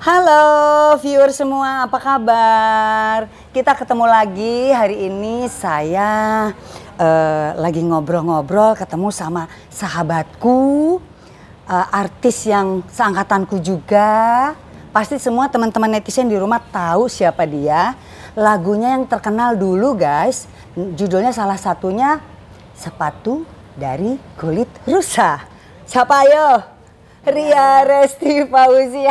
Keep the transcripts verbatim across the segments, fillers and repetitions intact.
Halo viewer semua, apa kabar? Kita ketemu lagi hari ini. Saya uh, lagi ngobrol-ngobrol ketemu sama sahabatku, uh, artis yang seangkatanku juga. Pasti semua teman-teman netizen di rumah tahu siapa dia. Lagunya yang terkenal dulu guys, judulnya salah satunya Sepatu dari Kulit Rusa. Siapa ayo? Ria Resti Fauzi,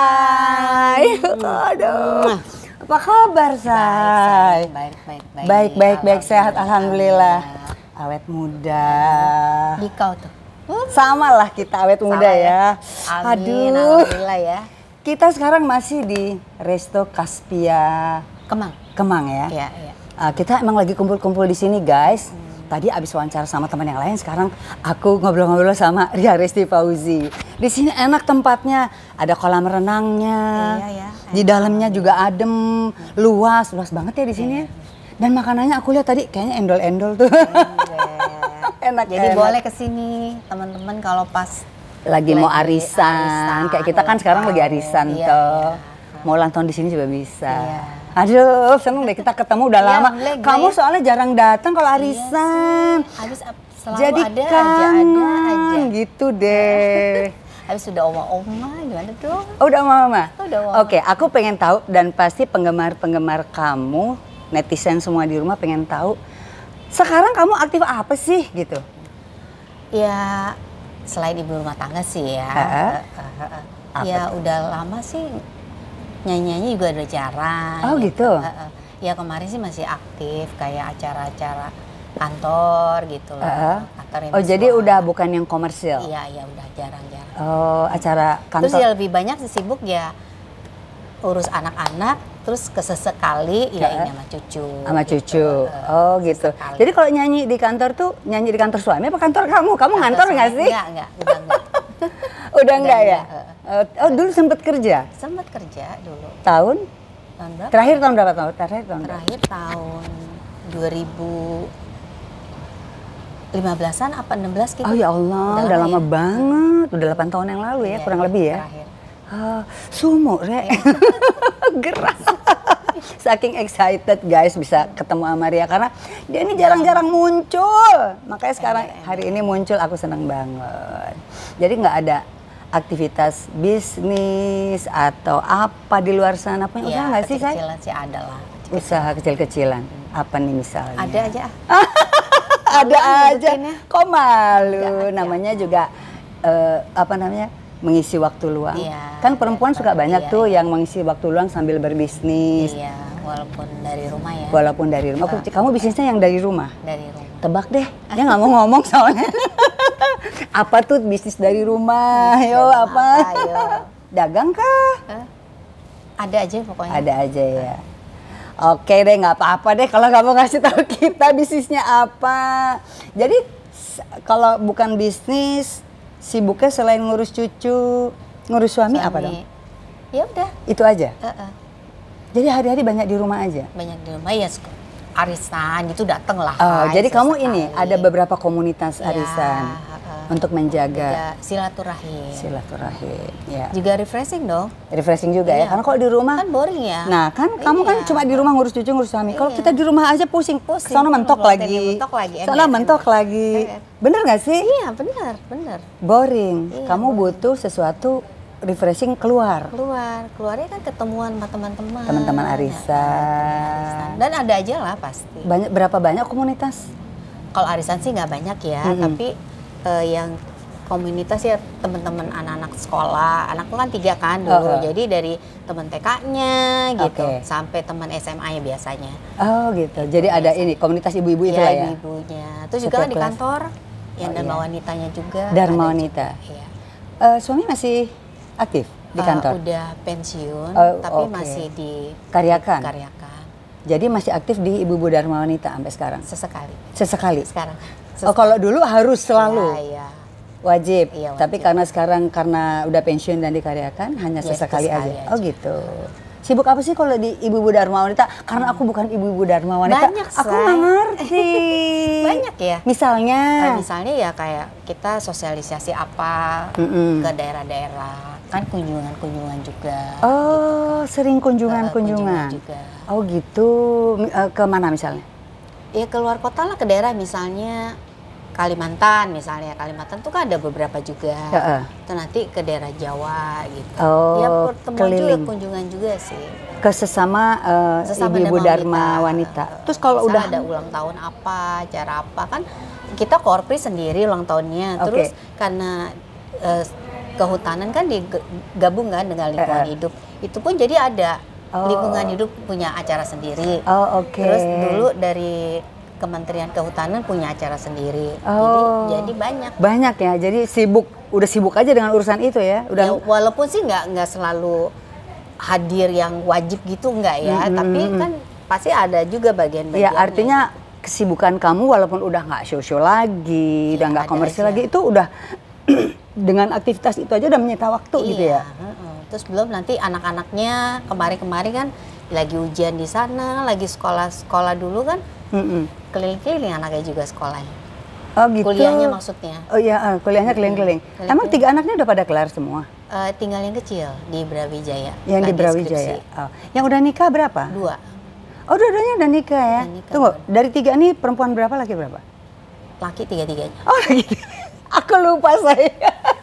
hai. Aduh, apa kabar say? Baik, baik, baik. Baik, baik, baik, sehat, alhamdulillah. Awet muda. Di kau tuh. Sama lah kita awet muda ya. Amin, Aduh. alhamdulillah ya. Kita sekarang masih di Resto Kaspia Kemang. Kemang ya. Iya, iya. Uh, kita emang lagi kumpul-kumpul di sini guys. Hmm. Tadi abis wawancara sama teman yang lain, sekarang aku ngobrol-ngobrol sama Ria Resti Fauzi. Di sini enak tempatnya, ada kolam renangnya, iya, iya, di dalamnya juga adem, luas, luas banget ya di sini. Iya. Dan makanannya aku lihat tadi kayaknya endol-endol tuh. Enak. Jadi enak. boleh kesini teman-teman kalau pas lagi, lagi mau arisan. arisan, kayak kita kan sekarang lagi arisan iya, toh. Iya. Mau ulang tahun di sini juga bisa. Iya. Aduh, seneng deh kita ketemu udah iya, lama. Lega, Kamu ya. soalnya jarang datang kalau arisan. Iya Habis selalu jadi ada kangen, aja, ada aja. Gitu deh. Habis sudah oma-oma gimana dong? Oh, udah mama. Udah oma. Oke, aku pengen tahu dan pasti penggemar-penggemar kamu, netizen semua di rumah pengen tahu. Sekarang kamu aktif apa sih gitu? Ya selain ibu rumah tangga sih ya. Uh, uh, uh, uh, ya udah lama sih. Nyanyi-nyanyi juga udah jarang. Oh gitu? Uh, uh. Ya kemarin sih masih aktif kayak acara-acara kantor gitu loh. Uh, uh. Kantor yang oh jadi sekolah. Udah bukan yang komersil? Iya, iya udah jarang-jarang. Oh acara kantor. Terus ya lebih banyak sih sibuk ya urus anak-anak. Terus kesesekali ya ini sama cucu. Sama gitu. cucu, oh gitu. Sesekali. Jadi kalau nyanyi di kantor tuh, nyanyi di kantor suami apa kantor kamu? Kamu kantor ngantor nggak sih? Enggak, enggak, udah enggak. Udah, udah enggak ya? Uh, oh dulu sempet kerja? Sempet kerja dulu. Tahun? Tahun berapa? Terakhir tahun berapa tahun? Terakhir tahun Terakhir tahun dua ribu lima belasan apa enam belas gitu. Oh ya Allah, udah, udah lama ya. Banget. Udah delapan tahun yang lalu ya, iya, kurang lebih ya. Terakhir. Uh, sumur ya. Gerak. Saking excited guys bisa ketemu sama Ria karena dia ini jarang-jarang muncul. Makanya sekarang hari ini muncul aku seneng banget. Jadi nggak ada aktivitas bisnis atau apa di luar sana punya ya, usaha nggak sih saya? Kecil-kecilan sih ada lah. Kecil Usaha kecil-kecilan. Apa nih misalnya? Ada aja. Ada aja. Kok malu? Ada namanya aja. Juga uh, apa namanya? Mengisi waktu luang. Iya, kan perempuan suka banyak iya, tuh iya. yang mengisi waktu luang sambil berbisnis. Iya, walaupun dari rumah ya. Walaupun dari rumah. Uh, Kamu bisnisnya yang dari rumah? Dari rumah. Tebak deh. Dia nggak mau ngomong soalnya. Apa tuh bisnis dari rumah? Ayo apa? apa ayo. Dagang kah? Uh, ada aja pokoknya. Ada aja ya. Oke deh, nggak apa-apa deh kalau kamu ngasih tahu kita bisnisnya apa. Jadi kalau bukan bisnis, sibuknya selain ngurus cucu, ngurus suami, suami. Apa dong? Ya udah. Itu aja. Uh -uh. Jadi hari-hari banyak di rumah aja. Banyak di rumah ya, arisan gitu dateng lah. Oh, jadi kamu sekali. ini ada beberapa komunitas arisan ya, uh -uh. untuk menjaga silaturahim. Silaturahim. Ya. Juga refreshing dong. Refreshing juga iya. ya. Karena kalau di rumah kan boring ya. Nah kan iya. kamu kan cuma di rumah ngurus cucu ngurus suami. Iya. Kalau kita di rumah aja pusing. pusing. Soalnya mentok lagi. Mentok lagi. Soalnya mentok lagi. Bener nggak sih? Iya bener, bener. Boring. Iya, kamu boring. Butuh sesuatu refreshing keluar. Keluar, keluarnya kan ketemuan sama teman-teman. Teman-teman arisan. Dan ada aja lah pasti. Banyak berapa banyak komunitas? Kalau arisan sih nggak banyak ya, mm-hmm. tapi uh, yang komunitas ya teman-teman anak-anak sekolah. Anakku kan tiga kan dulu, uh-huh. jadi dari teman T K-nya gitu okay. sampai teman S M A-nya biasanya. Oh gitu. Jadi biasanya. Ada ini komunitas ibu-ibu itu ya, lah ya. Ibu-ibunya. Terus juga kan di kantor yang oh, Dharma iya. Wanitanya juga. Dharma Wanita. Iya. Uh, suami masih aktif di kantor? Uh, udah pensiun, oh, tapi okay. masih di Karyakan. Karyakan. Jadi masih aktif di Ibu-ibu Dharma Wanita sampai sekarang? Sesekali. Sesekali? Sekarang. Sesekali. Oh kalau dulu harus selalu? Iya, iya. Wajib. Iya, wajib. Tapi karena sekarang karena udah pensiun dan dikaryakan hanya ya, sesekali, sesekali aja. aja. Oh gitu. Sibuk apa sih kalau di Ibu-ibu Dharma Wanita? Karena aku bukan Ibu-ibu Dharma Wanita. Banyak, aku nggak ngerti. Banyak ya. Misalnya? Nah, misalnya ya kayak kita sosialisasi apa mm-mm. ke daerah-daerah. kan kunjungan-kunjungan juga. Oh, gitu. sering Ke- kunjungan-kunjungan. juga. Oh gitu. Mi- eh, Ke mana misalnya? Ya keluar kota lah, ke daerah misalnya Kalimantan misalnya. Kalimantan tuh kan ada beberapa juga. Heeh. Itu nanti ke daerah Jawa gitu. Oh, ya pertemuan juga, keliling. kunjungan juga sih. Ke sesama eh, Sesama ibu-ibu Dharma wanita. wanita. Terus kalau Misalnya udah ada ulang tahun apa, acara apa, kan kita korpri sendiri ulang tahunnya. Oke. Terus karena eh, kehutanan kan digabung kan dengan lingkungan Eh, eh. hidup. Itu pun jadi ada Oh. lingkungan hidup punya acara sendiri. Oh, oke. Terus dulu dari Kementerian Kehutanan punya acara sendiri. Oh. Jadi jadi banyak. Banyak ya. Jadi sibuk, udah sibuk aja dengan urusan itu ya. Udah. Ya, walaupun sih nggak nggak selalu hadir yang wajib gitu nggak ya, Mm-mm. tapi kan pasti ada juga Ya bagian-bagian. artinya kesibukan kamu walaupun udah nggak show-show lagi, Iya, udah nggak ada komersil aja. lagi, itu udah dengan aktivitas itu aja udah menyita waktu gitu ya. heeh. Terus belum nanti anak-anaknya kemarin-kemarin kan lagi ujian di sana, lagi sekolah-sekolah dulu kan, Mm-mm. keliling-keliling anaknya juga sekolahnya. Oh gitu. Kuliahnya maksudnya. Oh iya, eh, kuliahnya keliling-keliling. Mm-mm. Emang Keliling-keliling. tiga anaknya udah pada kelar semua? Eh, tinggal yang kecil di Brawijaya. Yang di lagi Brawijaya. skripsi. Oh. Yang udah nikah berapa? Dua. Oh, dua-duanya udah nikah ya. Udah nikah, Tunggu, dua. dari tiga ini perempuan berapa, laki berapa? Laki tiga-tiganya. Oh gitu. Aku lupa saya.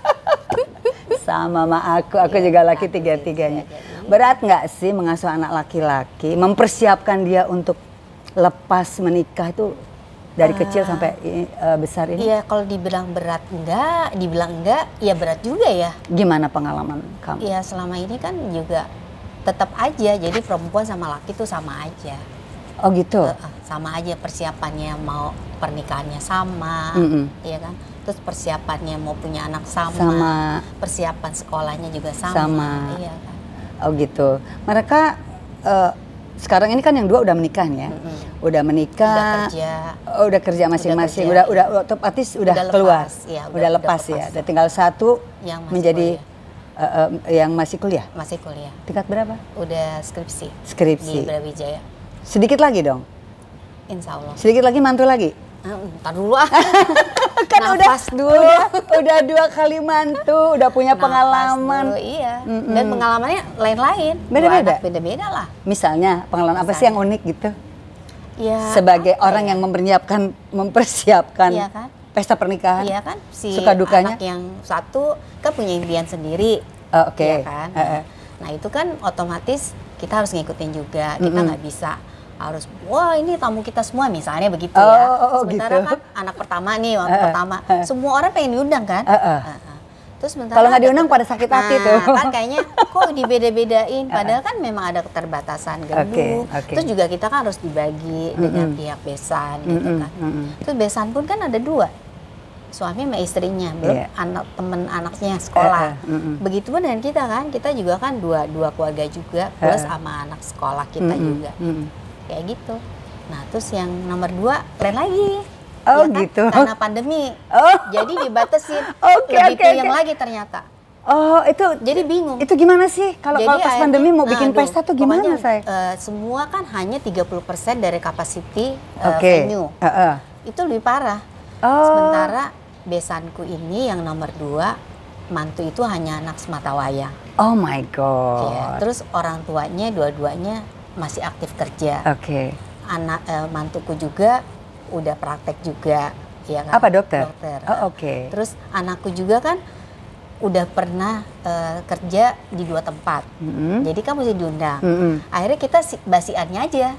Sama sama aku, aku Iya, juga laki laki tiga-tiganya. tiga-tiganya. Berat nggak sih mengasuh anak laki-laki, mempersiapkan dia untuk lepas menikah itu dari Ah. kecil sampai uh, besar ini? Iya, kalau dibilang berat enggak, dibilang enggak, ya berat juga ya. Gimana pengalaman kamu? Iya, selama ini kan juga tetap aja, jadi perempuan sama laki tuh sama aja. Oh gitu? Heeh, sama aja persiapannya, mau pernikahannya sama, Mm-mm. iya kan? Terus persiapannya mau punya anak sama, Sama. persiapan sekolahnya juga sama, Sama. iya kan? Oh gitu. Mereka uh, sekarang ini kan yang dua udah menikah nih ya? Mm-mm. Udah menikah. Udah kerja. Oh, udah kerja masing-masing. kerja, Udah iya. udah otomatis udah, Udah keluar. lepas, iya, udah, udah- lepas udah ya. lepas. Dan tinggal satu Yang masih menjadi uh, uh, yang masih kuliah. Masih kuliah, Tingkat berapa? udah skripsi, Skripsi. di Brawijaya, Sedikit lagi dong. insya Allah. Sedikit lagi mantu lagi. Ah, Ntar dulu ah. Kan Nafas udah, dulu. Udah, udah dua kali mantu, udah punya Nafas pengalaman. dulu, iya. Mm-mm. Dan pengalamannya lain-lain. Beda-beda? Dua anak beda-beda lah. Misalnya pengalaman apa sih yang unik gitu? Ya, Sebagai apa orang ya? yang mempersiapkan mempersiapkan Iya kan? pesta pernikahan. Iya kan, si Suka dukanya? anak yang satu kan punya impian sendiri, Oh, oke. iya kan. Eh, eh. Nah itu kan otomatis kita harus ngikutin juga. Kita Mm-mm. nggak bisa harus, wah ini tamu kita semua misalnya begitu Oh, ya. oh, oh, Sementara gitu. kan anak pertama nih, waktu Eh, eh, pertama, eh. semua orang pengen diundang kan. Eh, eh. Eh, eh. Terus sementara Kalau nggak ada diundang keter- pada sakit hati Nah, tuh. kan kayaknya kok dibeda-bedain. Padahal kan memang ada keterbatasan gedung. Oke, oke. Terus juga kita kan harus dibagi dengan Mm-mm. pihak besan gitu Mm-mm, kan. mm-mm. Terus besan pun kan ada dua, suami sama istrinya, belum Iya. anak temen anaknya sekolah. Eh, eh, mm-mm. Begitu pun dengan kita kan, kita juga kan dua dua keluarga juga, plus Eh, eh. sama anak sekolah kita Mm-mm, juga, mm-mm. kayak gitu. Nah terus yang nomor dua lain lagi. Oh, ya kan? gitu. Karena pandemi, Oh. jadi dibatasin, Oke, lebih oke, puyeng oke. lagi ternyata. Oh, itu Jadi bingung. itu gimana sih kalau Jadi kalau pas akhirnya- pandemi mau bikin aduh, pesta tuh gimana, pokoknya, saya? eh, semua kan hanya tiga puluh persen dari kapasiti eh, Oke. venue. Eh, eh. Itu lebih parah. Oh. Sementara besanku ini yang nomor dua, mantu itu hanya anak sematawayang. Oh my Ya, god. terus orang tuanya dua-duanya masih aktif kerja. Oke. Anak eh, mantuku juga udah praktek juga, ya kan? Apa, dokter? Dokter. Oh, oke. Terus anakku juga kan udah pernah eh, kerja di dua tempat. Mm-mm. Jadi kan mesti diundang. Mm-mm. Akhirnya kita si- basiannya aja.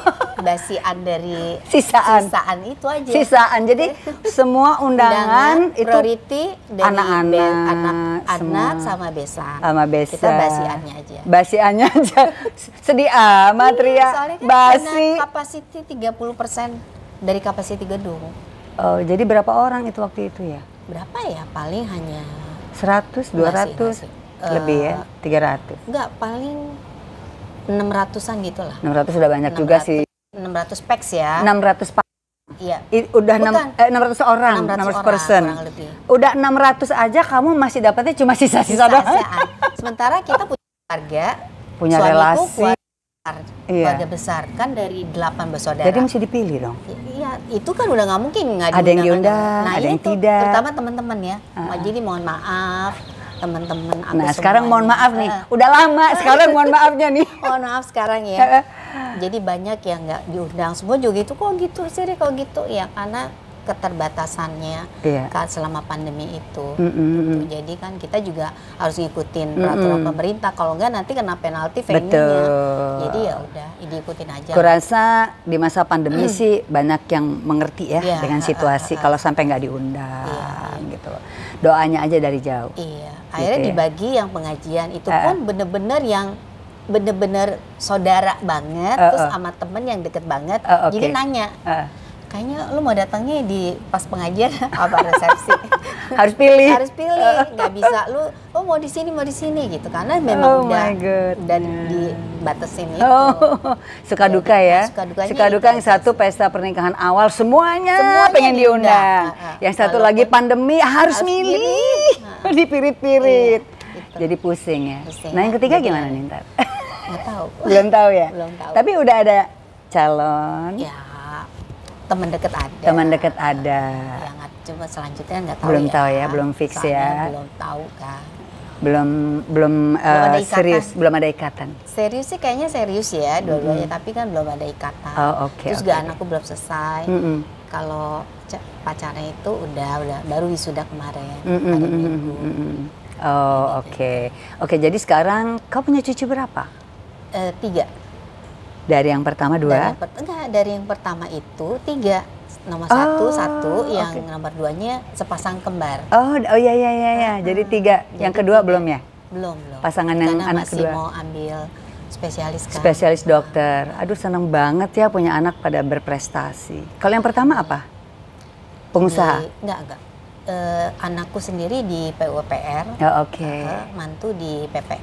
Basian dari Sisaan. sisaan itu aja. Sisaan. Jadi semua undangan, itu priority dari anak-anak, be- anak semua. anak sama besan. sama besan. Kita basiannya aja. Basiannya aja. Sedih amat, Ria. Iya, soalnya kan Basi. karena kapasiti tiga puluh persen dari kapasiti gedung. Oh, jadi berapa orang itu waktu itu ya? Berapa ya? Paling hanya seratus, dua ratus? Enggak sih, enggak sih. Lebih Eh, ya? tiga ratus. enggak, paling enam ratusan gitu lah. enam ratus sudah banyak juga sih. enam ratus peks ya. enam ratus pa- Iya. i- udah enam Bukan. eh, enam ratus orang, enam ratus enam ratus orang, person. kurang lebih. Udah enam ratus aja kamu masih dapatnya cuma sisa-sisa doang. Sisa-sisaan. Sementara kita punya keluarga, Punya suamiku relasi. keluarga besar, Iya. keluarga besar kan dari delapan bersaudara. Jadi mesti dipilih dong. Iya, itu kan udah nggak mungkin nggak Ada yang diundang, diundang, Nah, ada iya yang itu, tidak. terutama teman-teman ya. Ah. Jadi mohon maaf, teman-teman aku Nah sekarang mohon semuanya. maaf nih, udah lama sekarang mohon maafnya nih. Mohon maaf sekarang ya. Jadi banyak yang nggak diundang, semua juga gitu, kok gitu sih, kok gitu ya, karena keterbatasannya Iya. kan selama pandemi itu. Mm, mm, mm. Gitu. Jadi kan kita juga harus ngikutin peraturan Mm, mm. pemerintah, kalau enggak nanti kena penalti venue-nya. Betul. Jadi ya udah, diikutin aja. Kurasa di masa pandemi sih banyak yang mengerti ya Iya, dengan ha, situasi ha, ha. kalau sampai nggak diundang Iya. gitu loh. Doanya aja dari jauh. Iya, akhirnya Gitu ya. dibagi yang pengajian itu Uh-uh. pun bener-bener yang bener-bener saudara banget, Uh-uh. terus sama temen yang deket banget, Uh, oke. jadi nanya, Uh, kayaknya lu mau datangnya di pas pengajian apa resepsi? harus pilih. Harus pilih, nggak bisa lu, oh mau di sini mau di sini gitu, karena memang Oh udah my God. udah dibatasin itu. Oh, suka Iya, duka ya. suka dukanya Suka itu duka yang aja satu sih. pesta pernikahan awal semuanya, Semuanya pengen diundang. diundang. Ah, ah. Yang satu Walaupun lagi pandemi harus, harus milih. milih. Ah. Dipirit-pirit. Iya, gitu. Jadi pusing ya. Pusing. Nah, yang ketiga Jadi, gimana nih ntar? Nggak tahu. Belum tahu ya? Belum tahu. Tapi udah ada calon, Ya, teman deket ada. teman dekat ada. Yang cuma selanjutnya nggak tahu Belum ya. tahu ya, belum fix Soalnya ya. Belum tahu kan. Belum belum, Belum eh, ada ikatan. serius, belum ada ikatan. Serius sih kayaknya serius ya dua-duanya, tapi kan belum ada ikatan. Oh, oke, Terus oke, juga oke. anakku belum selesai. Mm-mm. Kalau ca- pacarnya itu udah udah baru wisuda kemarin Mm-mm, hari mm-mm, Minggu. mm-mm. Oh, oke. Oke, jadi sekarang kau punya cucu berapa? Eh, tiga. Dari yang pertama Dari dua? yang per- enggak, dari yang pertama itu tiga. Nomor satu Oh, satu, yang oke. nomor duanya sepasang kembar. Oh, oh iya iya iya ya. Jadi tiga. Yang Jadi kedua tiga. belum ya? Belum belum. Pasangan yang Karena anak masih kedua. mau ambil spesialis kan. Spesialis dokter. Aduh seneng banget ya punya anak pada berprestasi. Kalau yang pertama apa? Pengusaha. Di, enggak enggak. Eh, anakku sendiri di P U P R. Ya, oke. eh, mantu di P P.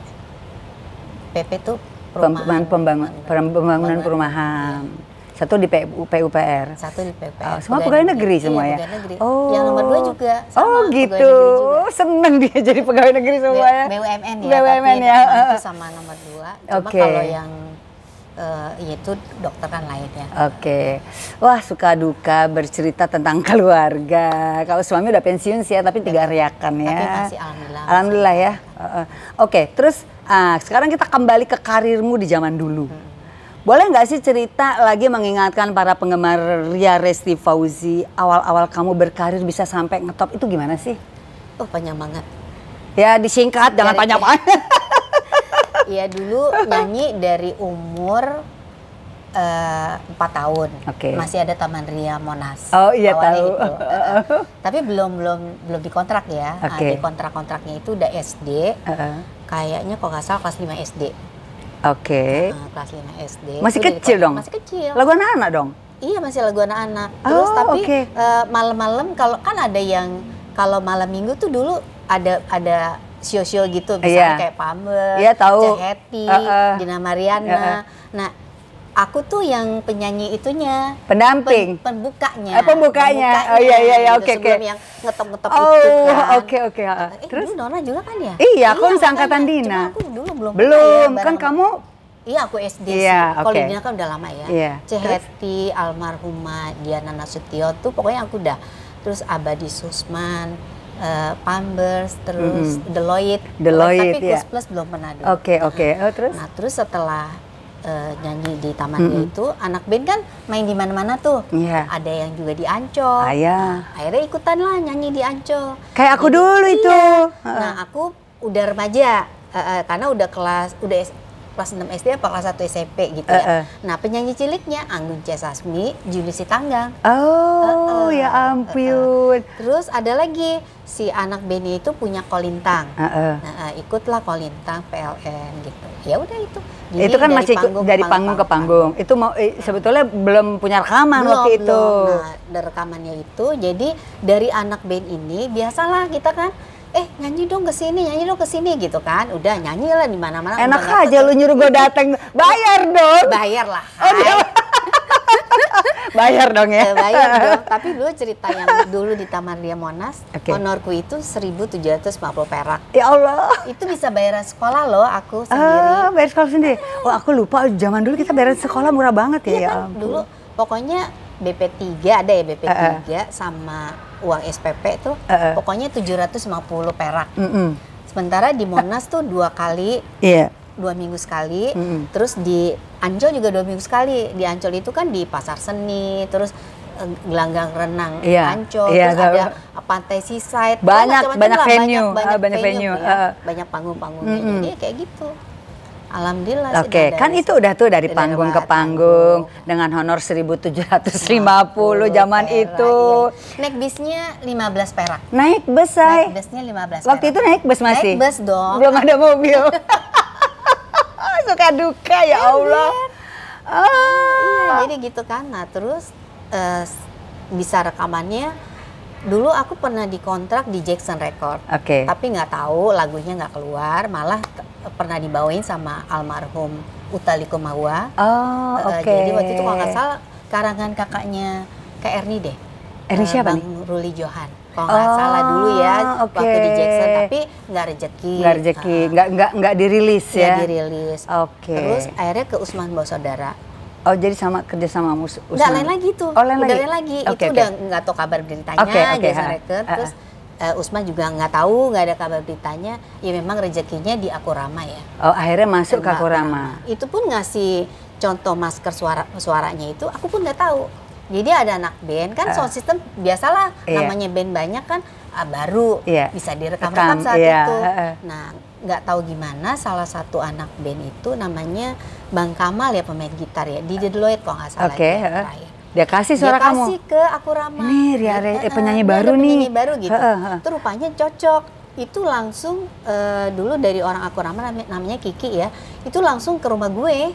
P P tuh Pem- perumahan, pembangun- pem- Pembangunan perumahan. Satu di P U P R. Satu di P P R. Oh, semua pegawai negeri semua Iya, ya? pegawai negeri. Oh. Yang nomor dua juga sama, Oh pegawai gitu. negeri juga. Seneng dia jadi pegawai negeri semua ya. B U M N ya, B U M N tapi ya. mantu sama nomor dua. Cuma Oke. kalau yang eh, itu dokter kan lain ya. Oke, wah suka duka bercerita tentang keluarga. Kalau suami udah pensiun sih ya, tapi tiga riakan ya. Tapi masih alhamdulillah. Alhamdulillah ya. Uh, uh. Oke, terus ah, sekarang kita kembali ke karirmu di zaman dulu. Hmm. Boleh nggak sih cerita lagi mengingatkan para penggemar Ria Resti Fauzi, awal-awal kamu berkarir bisa sampai ngetop itu gimana sih? Oh panjang banget. Ya disingkat, jangan Dari- panjang-panjang. Iya dulu nyanyi dari umur eh, empat tahun. Oke. Masih ada Taman Ria Monas. Oh, iya, Awalnya tahu. itu. Eh, tapi belum belum belum dikontrak ya. Nah, Oke. di kontrak-kontraknya itu udah S D. Uh, uh. Kayaknya kalau nggak salah kelas lima S D. Oke. Nah, kelas lima S D. Masih itu udah kecil dikontrak. dong? Masih kecil. Lagu anak-anak dong? Iya masih lagu anak-anak. Terus Oh, tapi oke. eh, malam-malam kalau kan ada yang kalau malam minggu tuh dulu ada ada show-show gitu, misalnya Iya. kayak Pamer, Iya, tahu. Ceheti, Uh, uh. Dina Mariana. Uh, uh. Nah, aku tuh yang penyanyi itunya, Pendamping? pen- pembukanya. Eh, pembukanya. Oh, iya, iya, iya, oke, sebelum oke. yang ngetop-ngetop Oh, itu kan. oke, oke. Uh, Eh, Terus? dulu Nona juga kan ya? Iya, aku makanya. seangkatan Dina. Cuma aku dulu belum. Belum, pernah ya kan bareng- kamu Iya aku S D Iya, sih. Kalau oke. Dina kan udah lama ya. Iya. Ceheti, almarhumah Diana Nasution tuh pokoknya aku udah. Terus Abadi Susman, eh, Pampers, terus Mm-mm. Deloitte. Deloitte, Tapi ya. Kus Plus belum pernah dulu. Oke, oke. Oh, terus? Nah terus setelah eh, nyanyi di Taman Ria Mm-mm. itu, anak band kan main di mana-mana tuh. Iya. Ada yang juga di Ancol. Ayah. Akhirnya ikutan lah nyanyi di Ancol. Kayak aku Jadi, dulu itu. iya. Heeh. Nah aku udah remaja, eh, eh, karena udah kelas udah S- kelas enam S D apa kelas satu S M P gitu ya. Eh, eh. Nah penyanyi ciliknya Anggun C. Sasmi, Juli Sitanggang. Oh, Eh, eh, ya ampun. Terus ada lagi si anak Benny itu punya kolintang. Heeh. Nah, eh, ikutlah kolintang P L N gitu. Ya udah itu. Jadi Itu kan dari masih ikut dari panggung ke panggung. Itu mau eh, sebetulnya belum punya rekaman Belum, waktu itu. belum. Nah, dari rekamannya itu, jadi dari anak band ini biasalah kita kan, eh nyanyi dong ke sini, nyanyi dong ke sini gitu kan. Udah nyanyi lah di mana-mana. Enak udah aja lu nyuruh gue datang. Bayar dong. bayar lah. Oh, dia bayar dong ya. Eh, bayar dong. Tapi dulu cerita yang dulu di Taman Ria Monas, Oke. honorku itu seribu tujuh ratus lima puluh perak. Ya Allah. Itu bisa bayaran sekolah loh aku sendiri. Ah, bayar sekolah sendiri. Oh, aku lupa zaman dulu kita bayar sekolah murah banget ya. Iya Ya kan, ampun. dulu pokoknya B P tiga ada ya B P tiga Uh-uh. sama uang S P P tuh Uh-uh. pokoknya tujuh ratus lima puluh perak. Mm-mm. Sementara di Monas tuh dua kali, Iya. dua minggu sekali. Mm-mm. Terus di Ancol juga dua minggu sekali. Di Ancol itu kan di pasar seni, terus eh, gelanggang renang Iya, Ancol, iya, terus ada tahu. pantai seaside, Banyak- macam-macam banyak lah, venue, banyak, ah, banyak venue, ya. uh. banyak panggung-panggungnya. Mm-mm. Jadi kayak gitu. Alhamdulillah. sih, Oke, udah kan dari- itu udah tuh dari udah panggung ke lewat panggung dengan honor seribu tujuh ratus lima puluh zaman perak, itu. iya. Naik bisnya lima belas perak. Naik bus, Naik say. busnya lima belas Waktu perak. itu naik bus masih? Naik bus dong. Belum ada mobil. Suka duka ya Allah. Ah. Iya, jadi gitu kan. Nah, terus eh, bisa rekamannya. Dulu aku pernah dikontrak di Jackson Record. Oke. Tapi nggak tahu lagunya nggak keluar, malah t- pernah dibawain sama almarhum Utha Likumahua. Oh, Eh, oke. Jadi waktu itu kalau nggak salah karangan kakaknya Kak Erni deh. Erni Eh, siapa Bang nih? Ruli Johan. Kalau nggak Oh, salah dulu ya oke. waktu di Jackson, tapi nggak rezeki. Nggak rezeki, Ah, nggak nggak nggak dirilis nggak ya. dirilis. Oke. Terus akhirnya ke Usman Bawa Saudara. Oh, jadi sama kerja sama Mus Usman. Nggak, lain lagi tuh. Oh, lain udah lagi. lain lagi. Oke, Itu oke. udah nggak tahu kabar beritanya, Oke, oke, Jackson ha. Record. Ha, Terus eh, Usman juga nggak tahu, nggak ada kabar beritanya. Ya memang rezekinya di Akurama ya. Oh, akhirnya masuk ke Nah, Akurama. Itu pun ngasih contoh masker suara suaranya itu, aku pun nggak tahu. Jadi ada anak band kan, sound system biasalah, Iya. namanya band banyak kan, ah, baru Iya. bisa direkam-rekam Rekam, saat iya, itu. heeh. Nah, nggak tahu gimana salah satu anak band itu namanya Bang Kamal ya, pemain gitar ya, di The Deloitte kalau nggak salah. Oke, dia heeh. terakhir. Dia kasih suara Dia kamu. kasih ke Akurama. Ini Ria Re- Heeh, penyanyi dia baru ada nih. penyanyi baru gitu. Heeh, heeh. Itu rupanya cocok. Itu langsung eh, dulu dari orang Akurama nam- namanya Kiki ya. Itu langsung ke rumah gue.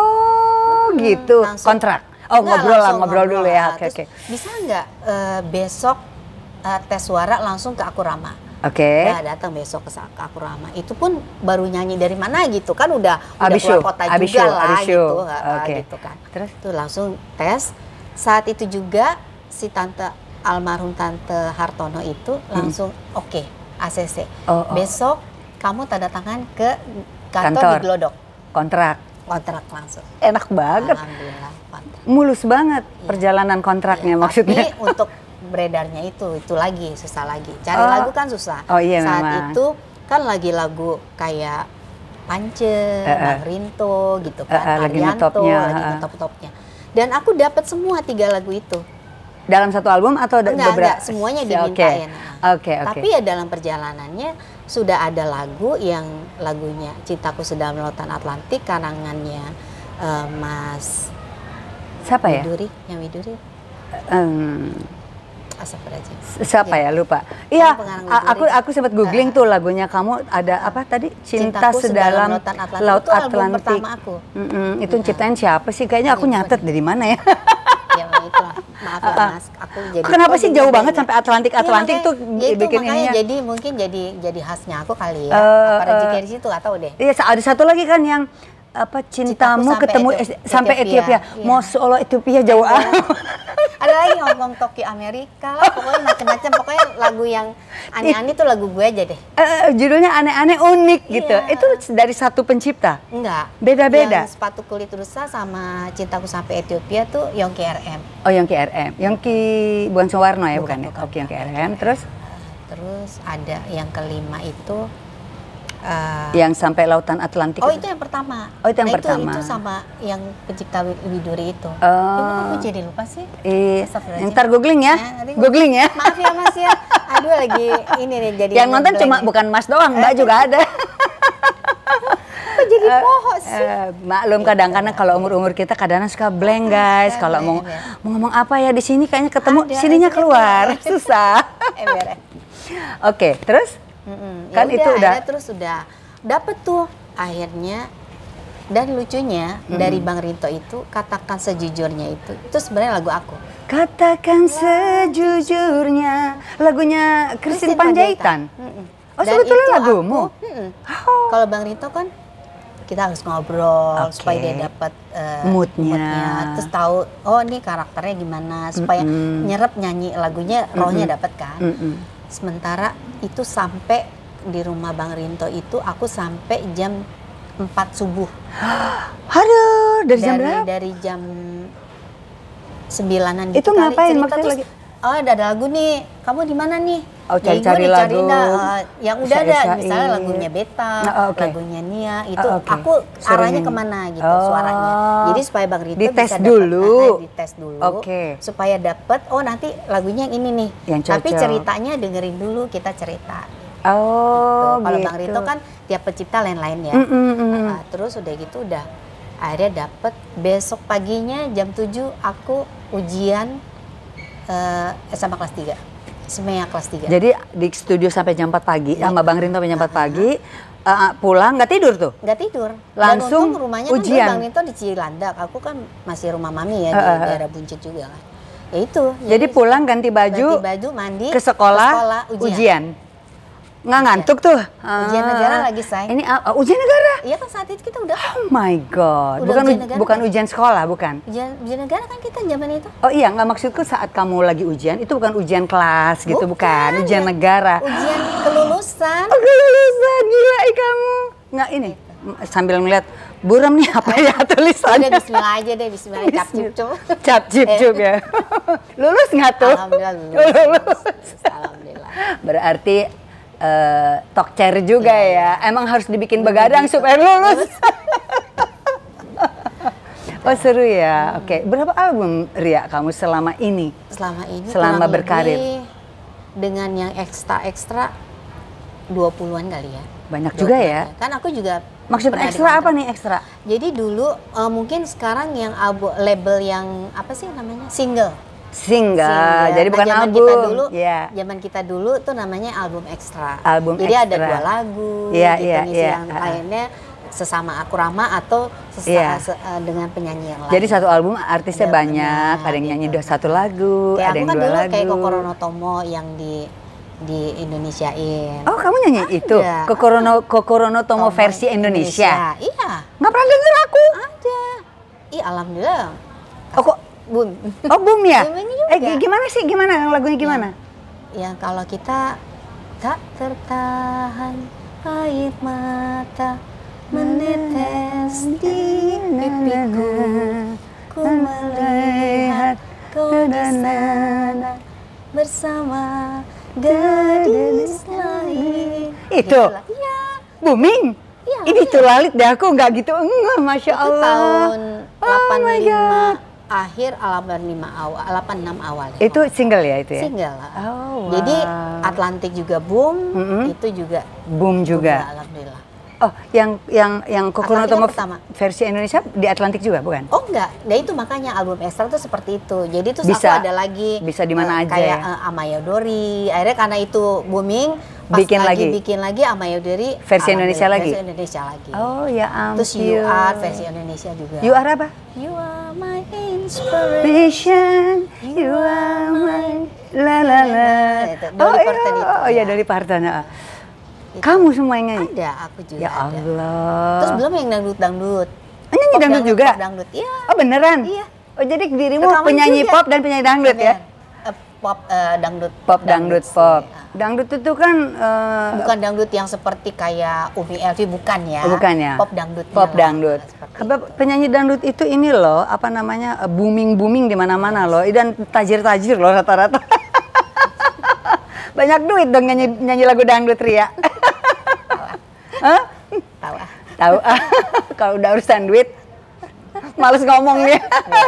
Oh, gitu. Langsung- Kontrak. Oh, Enggak, ngobrol lah, langsung ngobrol dulu ya. Nah, Oke, terus oke. Bisa nggak eh, besok eh, tes suara langsung ke Akurama? Oke. Nah, datang besok ke, sa- ke Akurama. Itu pun baru nyanyi dari mana gitu kan, udah udah Abis keluar show, kota abis juga show, lah abis show. gitu, ah, Oke. gitu kan. Terus? Tuh langsung tes. Saat itu juga si tante almarhum tante Hartono itu langsung oke A C C. Oh, oh. Besok kamu tanda tangan ke kantor, Kantor. di Glodok, Kontrak. kontrak langsung. Enak banget. Alhamdulillah kontrak. Mulus banget Iya. perjalanan kontraknya Iya, maksudnya. Tapi untuk beredarnya itu, itu lagi susah lagi. Cari Oh. lagu kan susah. Oh, iya, Saat memang. itu kan lagi lagu kayak Pance, Eh, eh. Bang Rinto gitu Eh, kan, eh, lagi Arianto, ngetopnya, lagi eh. ngetop-topnya. Dan aku dapat semua tiga lagu itu. Dalam satu album atau ada Enggak, beberapa? enggak, semuanya Oke. dimintain. Oke, oke. Tapi ya dalam perjalanannya sudah ada lagu yang lagunya Cintaku Sedalam Lautan Atlantik, karangannya eh, Mas Siapa ya? Widuri, yang Widuri, Em, Astagfirullahaladzim. siapa Ya. ya lupa. Iya, pengarang a- aku lirik. aku sempat googling tuh lagunya kamu ada apa tadi? Cinta Cintaku Sedalam Lautan Atlantik. Laut Itu album Atlantik. pertama aku. Mm-mm, itu ciptain siapa sih? Kayaknya aku Iya, nyatet bener. dari mana ya? Ya itulah. Maaf ya Mas, aku jadi. Kenapa oh, sih jadi jauh band banget ya? sampai Atlantik? Iya, Atlantik makanya- tuh ya itu bikin makanya ininya. jadi mungkin jadi jadi khasnya aku kali ya. Eh, Apa rezeki eh. dari situ atau deh. Iya, ada satu lagi kan yang apa cintamu sampai ketemu Ethiopia. es- sampai Ethiopia. Iya. Mau Solo Ethiopia jauh ah. Ada lagi ngomong Tokyo Amerika lah, pokoknya macam-macam, pokoknya lagu yang aneh-aneh tuh lagu gue aja deh. Eh, judulnya aneh-aneh unik gitu. Iya. Itu dari satu pencipta. Enggak. Beda-beda? Yang sepatu kulit rusa sama Cintaku Sampai Ethiopia tuh Yongki R M. Oh, Yongki R M. Yongki bukan Suwarno ya, bukan, Bukan, ya? bukan. Oke, Yongki R M. Terus Terus ada yang kelima itu eh, yang sampai lautan Atlantik. oh itu yang pertama. Oh, itu yang Nah, pertama. Itu, sama yang pencipta Wi- Widuri itu. Oh. Gimana aku jadi lupa sih? Iya. Astagfirullahaladzim. Ntar googling ya. Ya, nanti Googling ya. Maaf ya Mas ya. Aduh lagi ini nih jadi Yang nonton ngeblank cuma nih. bukan Mas doang, Mbak juga ada. Kok jadi poho sih? Eh, maklum kadang-kadang kalau umur-umur kita kadang suka blank guys. Ada, Kalau mau ada. mau ngomong apa ya di sini kayaknya ketemu, Ada, sininya ada. keluar. Susah. Ember. Oke, terus Mm-mm. Kan Ya itu udah- akhirnya terus udah dapet tuh akhirnya. Dan lucunya dari Bang Rinto itu katakan sejujurnya itu itu sebenarnya lagu aku. katakan sejujurnya lagunya Christine Panjaitan. Mm-mm. Oh, Dan sebetulnya itu lagumu? aku, mm-mm. Oh. Kalau Bang Rinto kan kita harus ngobrol Oke. supaya dia dapat eh, Moodnya. terus tahu oh ini karakternya gimana supaya Mm-mm. nyerap nyanyi lagunya rohnya Mm-mm. dapat kan. Mm-mm. Sementara itu sampai di rumah Bang Rinto itu aku sampai jam empat subuh. Aduh, dari jam dari, berapa? dari jam sembilanan Itu gitu kali. ngapain? Cerita Maksudnya terus lagi- oh ada lagu nih, kamu di mana nih? Oh, cari-cari ya, lagu. Dah, uh, yang udah ada, Esa-esain. misalnya lagunya Beta, Nah, oh, okay. lagunya Nia, itu Oh, okay. aku Sering. arahnya kemana gitu Oh. suaranya. Jadi supaya Bang Rito Dites bisa dulu. dapat, nah, dites dulu, Okay. supaya dapat. Oh nanti lagunya yang ini nih. Yang Tapi cocok. ceritanya dengerin dulu, kita cerita. Oh, Gitu. Kalau gitu. Bang Rito kan tiap pencipta lain-lain ya. Mm, mm, mm. Nah, terus udah gitu udah akhirnya dapet besok paginya jam tujuh aku ujian uh, S M A kelas tiga. S M A kelas tiga. Jadi di studio sampai jam empat pagi Ya. sama Bang Rinto sampai jam empat pagi. Uh, pulang nggak tidur tuh? Nggak tidur. Langsung Dan untung rumahnya ujian. kan dulu Bang Rito di Cilandak. Aku kan masih rumah mami ya Uh, di uh, uh. daerah Buncit juga kan. Ya itu. Jadi pulang ganti baju, ganti baju, mandi, ke sekolah, ke sekolah ujian. ujian. Nggak ngantuk tuh? Ujian Ah. negara lagi, say. Ini uh, ujian negara? Iya kan saat itu kita udah Oh my God. Udah bukan ujian uj- negara bukan kan? ujian sekolah, bukan? ujian, ujian negara kan kita zaman itu. Oh iya, nggak maksudku saat kamu lagi ujian, itu bukan ujian kelas gitu, bukan. Ujian ya. negara. Ujian kelulusan. Oh, kelulusan, gila ih kamu. Nggak ini, sambil ngeliat buram nih apa ya tulisannya. Udah bismillah aja deh, bismillah cap cip cup. Cap cip cup ya. Lulus nggak tuh? Alhamdulillah lulus. Oh, lulus. Alhamdulillah. Berarti uh, tokcer juga Iya, ya. Emang harus dibikin begadang supaya lulus. Oh seru ya. Oke, berapa album Ria kamu selama ini? Selama ini Selama kurang berkarir. lebih dengan yang ekstra-ekstra dua puluhan kali ya. Banyak dua juga puluhan ya. Kan aku juga Maksud pernah ekstra apa dikontrak. nih ekstra? Jadi dulu uh, mungkin sekarang yang album label yang apa sih namanya? Single. Single. Single. Jadi Nah, bukan zaman album. Kita dulu, Iya. Zaman kita dulu tuh namanya album ekstra. Album Jadi ada ekstra. dua lagu, Iya, gitu, iya, ngisi iya. yang Ah, ah. lainnya sesama aku Rama atau sesa, Iya. se- uh, dengan penyanyi yang lain. Jadi satu album artisnya Ada banyak, banyak, ada yang nyanyi gitu. dua satu lagu, Kayak ada aku yang kan dua dulu lagu. kayak Kokoro no Tomo yang di di Indonesiain. Oh kamu nyanyi itu? Ada. Kokorono Kokorono Tomo versi Indonesia. Iya, Nggak pernah denger aku. ada. Ih, alhamdulillah. Oh kok? Bun. Oh boom ya? Boom ini juga. Eh gi- gimana sih? Gimana lagunya gimana? Yang kalau kita tak tertahan air mata menetes di pipiku, ku melihat kau di sana bersama gadis lain. Itu? Gitulah. Iya. Booming? Iya, Ini tuh lalit deh aku nggak gitu. Enggak, Masya Itu Allah. tahun Oh delapan my lima God. akhir, delapan lima awal, delapan enam awal. ya. Itu single ya itu ya? Single lah. Oh, wow. Jadi Atlantik juga boom, Mm-mm. itu juga Boom juga. alhamdulillah. Oh, yang yang yang Kokorono Atlantik Tomo kan pertama. versi Indonesia di Atlantik juga bukan? Oh enggak, nah itu makanya album ekstra tuh seperti itu. Jadi terus Bisa- aku ada lagi bisa di mana eh, aja kayak ya? eh, Amayodori. Akhirnya karena itu booming, pas Bikin lagi, lagi? bikin lagi Amayodori Versi Indonesia lagi? Versi Indonesia lagi. Oh ya ampun. Terus You Are versi Indonesia juga. You Are apa? You are my inspiration. Vision, you are my la la la. Itu, Dolly oh, Parton iya, itu, oh iya ya. dari Parton. ya. Itu. Kamu semua yang nyanyi? Ada, aku juga Ya ada. Allah. Terus belum yang dangdut-dangdut. Oh, nyanyi Pop dangdut juga? Pop dangdut, iya. Oh beneran? Iya. Oh jadi dirimu Rekaman penyanyi juga. pop dan penyanyi dangdut ya? Bener. Eh, pop eh, dangdut. Pop dangdut sih. pop. Ah. Dangdut itu kan eh, Bukan dangdut yang seperti kayak Umi Elvi, bukan ya. Oh, bukan ya? Pop dangdut. pop dangdut. Karena penyanyi dangdut itu ini loh, apa namanya booming booming di mana-mana loh, dan tajir-tajir loh rata-rata. Banyak duit dong nyanyi nyanyi lagu dangdut Ria. Hah? Tahu ah. Tahu ah. Kalau udah urusan duit, males ngomongnya.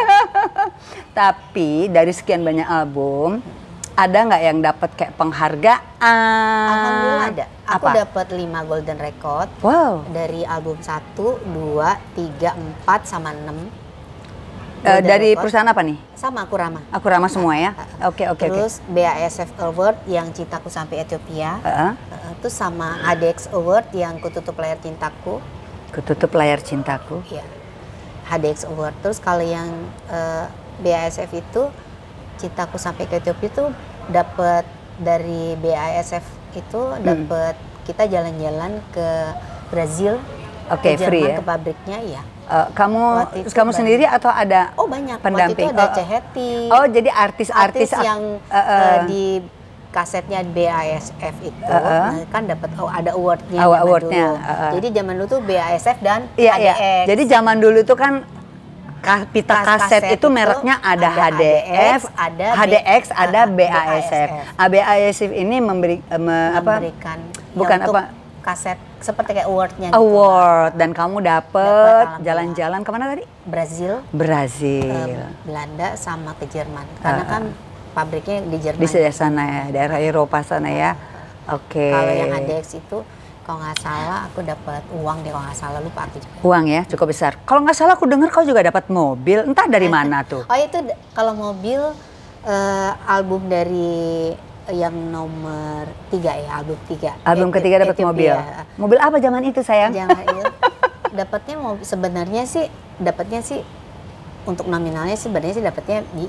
Tapi dari sekian banyak album, ada nggak yang dapat kayak penghargaan? Alhamdulillah ada. Aku Apa? dapat lima golden record Wow. dari album satu, dua, tiga, empat, sama enam. Eh, Golden dari record. perusahaan apa nih? Sama aku Rama. Aku ramah semua ya. Oke oke oke. Terus B A S F Award yang Cintaku Sampai Ethiopia. Heeh. Uh, terus sama A D X Award yang Kututup Layar Cintaku. Kututup layar cintaku. Ya, H D X Award. Terus kalau yang uh, B A S F itu Cintaku Sampai ke Ethiopia itu dapat dari B A S F itu dapat kita jalan-jalan ke Brazil. Oke, ke free Jerman, ya? ke pabriknya, iya. Eh, kamu Waktu itu kamu banyak. sendiri atau ada Oh banyak. pendamping? Waktu itu ada Oh, Ceheti. Oh jadi artis-artis artis ak- yang eh, eh. uh, di kasetnya B A S F itu Uh, uh. nah, kan dapat oh, ada awardnya. Oh, zaman awardnya, dulu. uh, uh. Jadi zaman dulu tuh B A S F dan Iya A D X. iya. Jadi zaman dulu tuh kan ka- pita Kas- kaset, kaset itu itu mereknya ada, ada H D F, ada H D X, B- ada uh, B A S F. B A S F. A B A S F ini memberi eh, me- apa? Memberikan Bukan ya, untuk apa? kaset seperti kayak awardnya gitu. Award, dan kamu dapet Dapet, alhamdulillah. jalan-jalan kemana tadi? Brazil, Brazil. eh, Belanda sama ke Jerman. Karena Uh, kan pabriknya di Jerman. Di sebelah sana ya, daerah Eropa sana ya. Oke. Kalau yang H D X itu kalau nggak salah aku dapat uang deh, kalau nggak salah lupa aku juga. Uang ya, cukup besar. Kalau nggak salah aku dengar kau juga dapat mobil, entah dari mana tuh. Oh itu d- kalau mobil eh, album dari yang nomor tiga ya, album tiga. Album Eti- ketiga dapat Ethiopia. mobil. Mobil apa zaman itu sayang? Jangan itu. Dapatnya mau sebenarnya sih dapatnya sih untuk nominalnya sih sebenarnya sih dapatnya di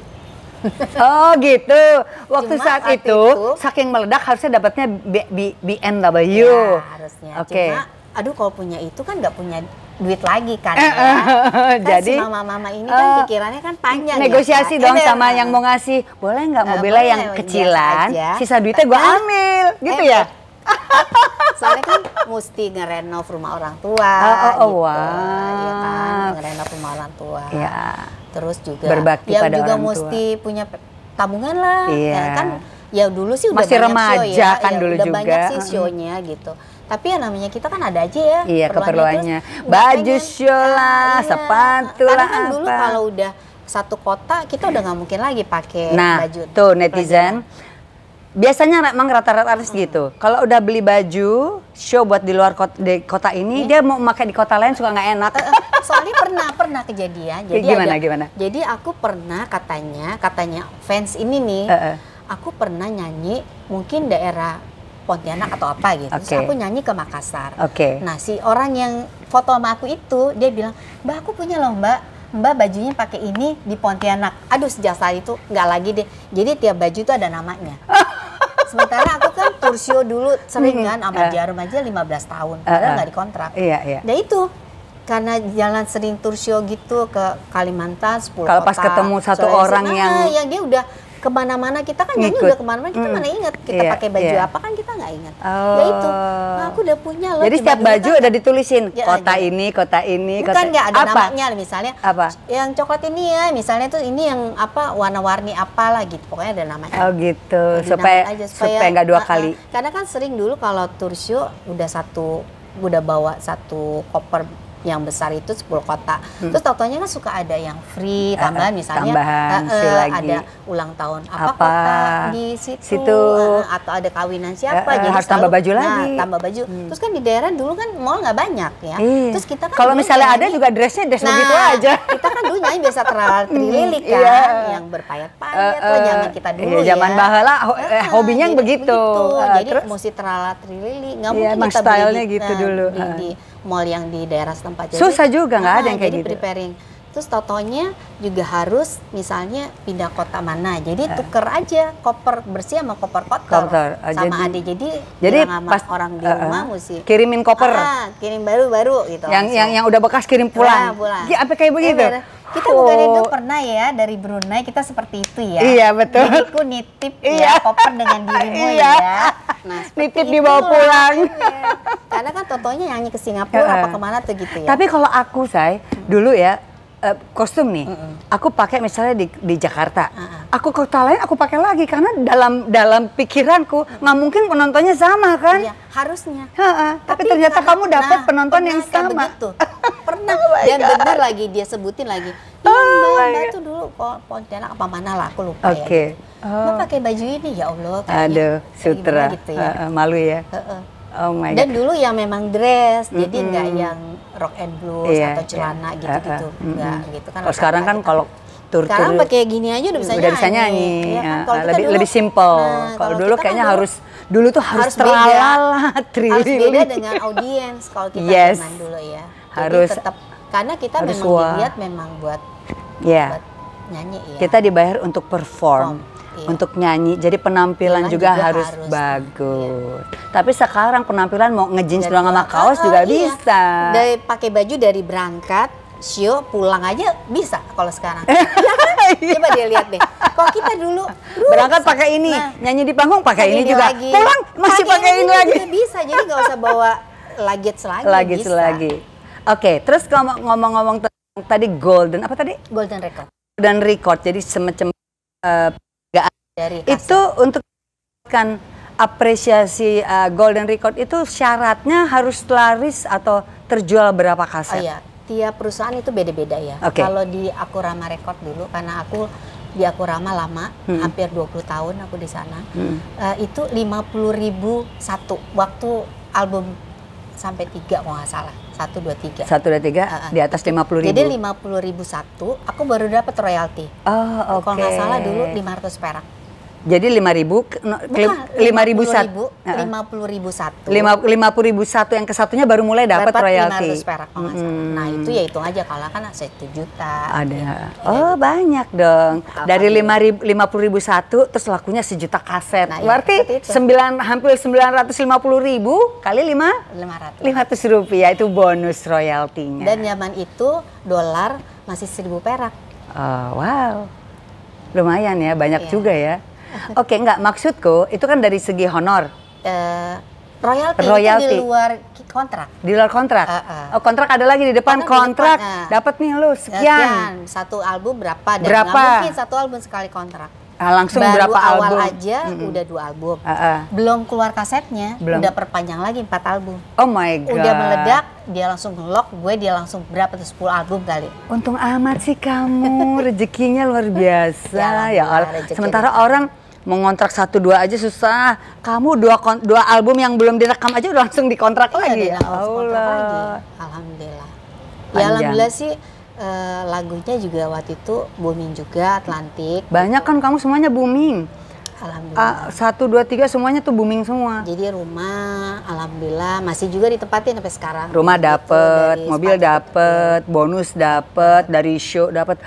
Oh gitu. Waktu Cuma saat saat itu, itu- saking meledak harusnya dapatnya B, B, B M W. ya, harusnya. Oke. Cuma aduh kalau punya itu kan nggak punya duit lagi kan Eh, ya. eh, Kan jadi, si mama-mama ini kan eh, pikirannya kan panjang negosiasi ya, Kak. dong Eh, sama eh, yang mau ngasih. Boleh nggak Eh, mobilnya boleh, yang biasa kecilan, aja. sisa duitnya gue Nah, ambil, gitu eh, ya? Soalnya kan mesti ngerenov rumah orang tua Oh, oh, oh, gitu. wow. Iya kan, ngerenov rumah orang tua. Ya. Terus juga Berbakti ya pada juga orang tua. mesti punya pe- tabungan lah. Iya. Ya kan ya dulu sih udah Masih banyak remaja show ya. kan ya, dulu udah juga. banyak sih Mm-mm. show-nya gitu. Tapi ya namanya kita kan ada aja ya Iya, keperluannya. Terus nggak Baju pengen- show lah, Ah, iya. sepatu Karena lah, kan dulu apa. kalau udah satu kota kita udah nggak mungkin lagi pakai Nah, baju tuh netizen. Biasanya emang rata-rata artis gitu. Kalau udah beli baju show buat di luar kota, di kota ini, dia mau pakai di kota lain suka nggak enak. Eh, eh, soalnya pernah pernah kejadian. Jadi Gimana, ada- gimana? Jadi aku pernah katanya katanya fans ini nih, Eh, eh. aku pernah nyanyi mungkin daerah Pontianak atau apa gitu. Terus Oke. aku nyanyi ke Makassar. Oke. Nah si orang yang foto sama aku itu dia bilang, Mbak aku punya loh Mbak. Mbak bajunya pakai ini di Pontianak. Aduh sejak saat itu nggak lagi deh. Jadi tiap baju itu ada namanya. Sementara aku kan tour show dulu sering kan sama Eh. Jarum aja lima belas tahun. Eh, Padahal eh. nggak dikontrak. Iya, iya. Nah itu karena jalan sering tour show gitu ke Kalimantan, sepuluh Kalau kota. pas ketemu satu Sulawesi. orang Nah, yang- yang dia udah kemana-mana, kita kan nyanyi Ngikut. udah kemana-mana, kita Hmm. mana inget kita Iya, pakai baju iya. apa kan kita nggak inget. Oh. Ya itu, nah, aku udah punya loh. Jadi di setiap Bandung baju kan udah ditulisin Ya, kota aja. ini, kota ini, Bukan kota nggak ada apa? namanya misalnya. Apa? Yang coklat ini ya, misalnya tuh ini yang apa warna-warni apalah gitu, pokoknya ada namanya. Oh gitu, Dinamain supaya aja, supaya nggak dua uh-uh. kali. Karena kan sering dulu kalau tour show udah satu udah bawa satu koper yang besar itu sepuluh kota. Hmm. Terus tau-taunya kan suka ada yang free tambahan Uh-uh, misalnya tambahan, uh-uh, show lagi. ada ulang tahun apa, Apa, kota di situ, situ. uh, atau ada kawinan siapa. Uh-uh, Jadi harus selalu- tambah baju nah, lagi. tambah baju. Hmm. Terus kan di daerah dulu kan mall nggak banyak ya. Iya. Terus kita kan kalau dulu misalnya ada nyanyi- juga dressnya dress Nah, begitu aja. kita kan dulu nyanyi biasa terlalu trililik Hmm, kan, iya. yang berpayat-payat Uh, lah uh, zaman kita dulu iya, zaman ya. bahala, ho- eh, Ah, hobinya jadi begitu. Uh, Jadi terus? mesti terlalu trililik, nggak Iya, mungkin emang kita beli stylenya di, gitu nah, dulu. di, Uh. di mall yang di daerah setempat. Susah juga, nggak ada yang kayak jadi gitu. preparing. Terus totonya juga harus misalnya pindah kota mana. Jadi tuker aja koper bersih sama koper kotor. Kotor. Oh, sama jadi- adik. Jadi, Jadi bilang sama pas orang di uh, uh, rumah mesti kirimin koper. Ah, kirim baru-baru gitu. yang langsung. yang yang udah bekas kirim pulang. Nah, pulang. Ya, apa kayak begitu? Eh, kita bukannya dulu Oh. pernah ya dari Brunei kita seperti itu ya. Iya, betul. Diriku nitip Iya. ya koper dengan dirimu Iya. ya. Nah, seperti Nitip dibawa itulah, pulang. iya. Karena kan totonya nyanyi ke Singapura Heeh. apa kemana tuh gitu ya. Tapi kalau aku say dulu ya eh, kostum nih, aku pakai misalnya di di Jakarta, Uh-uh. aku ke kota lain aku pakai lagi karena dalam dalam pikiranku nggak mungkin penontonnya sama kan? Iya, harusnya. Heeh, tapi, ternyata karena- kamu dapat nah, penonton pernah yang kayak sama. begitu. Pernah. Oh my Dan God. benar lagi dia sebutin lagi. Iya Oh mbak, my mbak God. tuh dulu kok Pontianak apa mana lah aku lupa ya. Oke. gitu. Mbak Oh. pakai baju ini ya Allah. kayaknya Aduh, kayak sutra. gimana gitu ya. Heeh, malu ya. Heeh. Oh my Dan god. dulu ya memang dress, jadi Mm-mm. nggak yang rock and blues Iya, atau celana iya. gitu-gitu, Uh-uh. nggak Mm-mm. gitu kan. Kalau sekarang kan kalau tur-tur sekarang pakai gini aja udah bisa udah nyanyi. bisa nyanyi, Iya kan? ya, Kalau kita lebih dulu- lebih simple. Nah, kalau kita dulu kan kayaknya dulu harus dulu tuh harus, harus beda. terlala, harus triliun. beda dengan audiens kalau kita Yes. zaman dulu ya. Jadi Harus- tetap karena kita harus memang wah. dilihat memang buat Ya, buat nyanyi ya. kita dibayar untuk perform, Perform, iya. untuk nyanyi. Jadi penampilan Penampilan juga, juga harus, harus, bagus. Tapi sekarang penampilan mau nge-jeans Dan doang sama pulang- kaos Ah, juga iya. bisa. Dari pakai baju dari berangkat show pulang aja bisa kalau sekarang. Iya kan? Coba dia lihat deh. Kalau kita dulu dulu Berangkat pakai ini, Nah, nyanyi di panggung pakai ini ini juga. lagi. Pulang masih pakai ini lagi. juga bisa. Jadi nggak usah bawa luggage lagi. Lagi bisa. lagi. Oke, terus ngomong- ngomong-ngomong tadi golden apa tadi? Golden record. Dan record, jadi semacam uh, dari kaset. Itu untuk kan apresiasi uh, golden record itu syaratnya harus laris atau terjual berapa kaset? Oh iya, tiap perusahaan itu beda-beda ya. Okay. Kalau di Akurama Record dulu, karena aku di Akurama lama, hmm. hampir dua puluh tahun aku di sana, hmm. uh, itu lima puluh ribu satu waktu album sampai tiga kalau nggak salah. Satu, dua, tiga. Satu, dua, tiga, uh, di atas lima puluh ribu. Jadi lima puluh ribu satu, aku baru dapat royalti. Oh, oke. Okay. Kalau nggak salah dulu lima ratus perak. Jadi lima ribu, lima ribu satu, lima puluh ribu satu, lima puluh ribu satu yang ke satunya baru mulai dapat royalti. lima ratus perak kalau nggak salah. Nah itu ya hitung aja kalau kan satu juta. Ada. Gitu. Oh banyak dong. Dari lima puluh ribu satu terus lakunya sejuta kaset. Nah, berarti sembilan hampir sembilan ratus lima puluh ribu kali lima lima ratus rupiah itu bonus royaltinya. Dan zaman itu dolar masih seribu perak. Oh, wow, lumayan ya, banyak iya. juga ya. Oke, enggak, maksudku itu kan dari segi honor. Uh, royalti, royalti itu di luar kontrak. Di luar kontrak? Uh, uh. Oh, kontrak ada lagi di depan kontrak. kontrak uh. Dapat nih lu sekian. sekian. Satu album berapa? Dan berapa? Nggak mungkin satu album sekali kontrak. Nah, langsung baru berapa awal album? aja mm-hmm. udah dua album. Uh, uh. Belum keluar kasetnya, Belum. udah perpanjang lagi empat album. Oh my god. Udah meledak, dia langsung nge-lock, gue dia langsung berapa tuh sepuluh album kali. Untung amat sih kamu, rezekinya luar biasa. ya, ya Allah. Sementara rezeki. Orang mengontrak satu dua aja susah. Kamu dua dua album yang belum direkam aja udah langsung dikontrak iya, lagi. Ya Allah. Lagi. Alhamdulillah. Panjang. Ya alhamdulillah sih uh, lagunya juga waktu itu booming juga, Atlantik. Banyak gitu. Kan kamu semuanya booming. Alhamdulillah. Uh, satu dua tiga semuanya tuh booming semua. Jadi rumah, alhamdulillah masih juga ditempatin sampai sekarang. Rumah dapet, mobil dapet, bonus dapet, dari show dapet.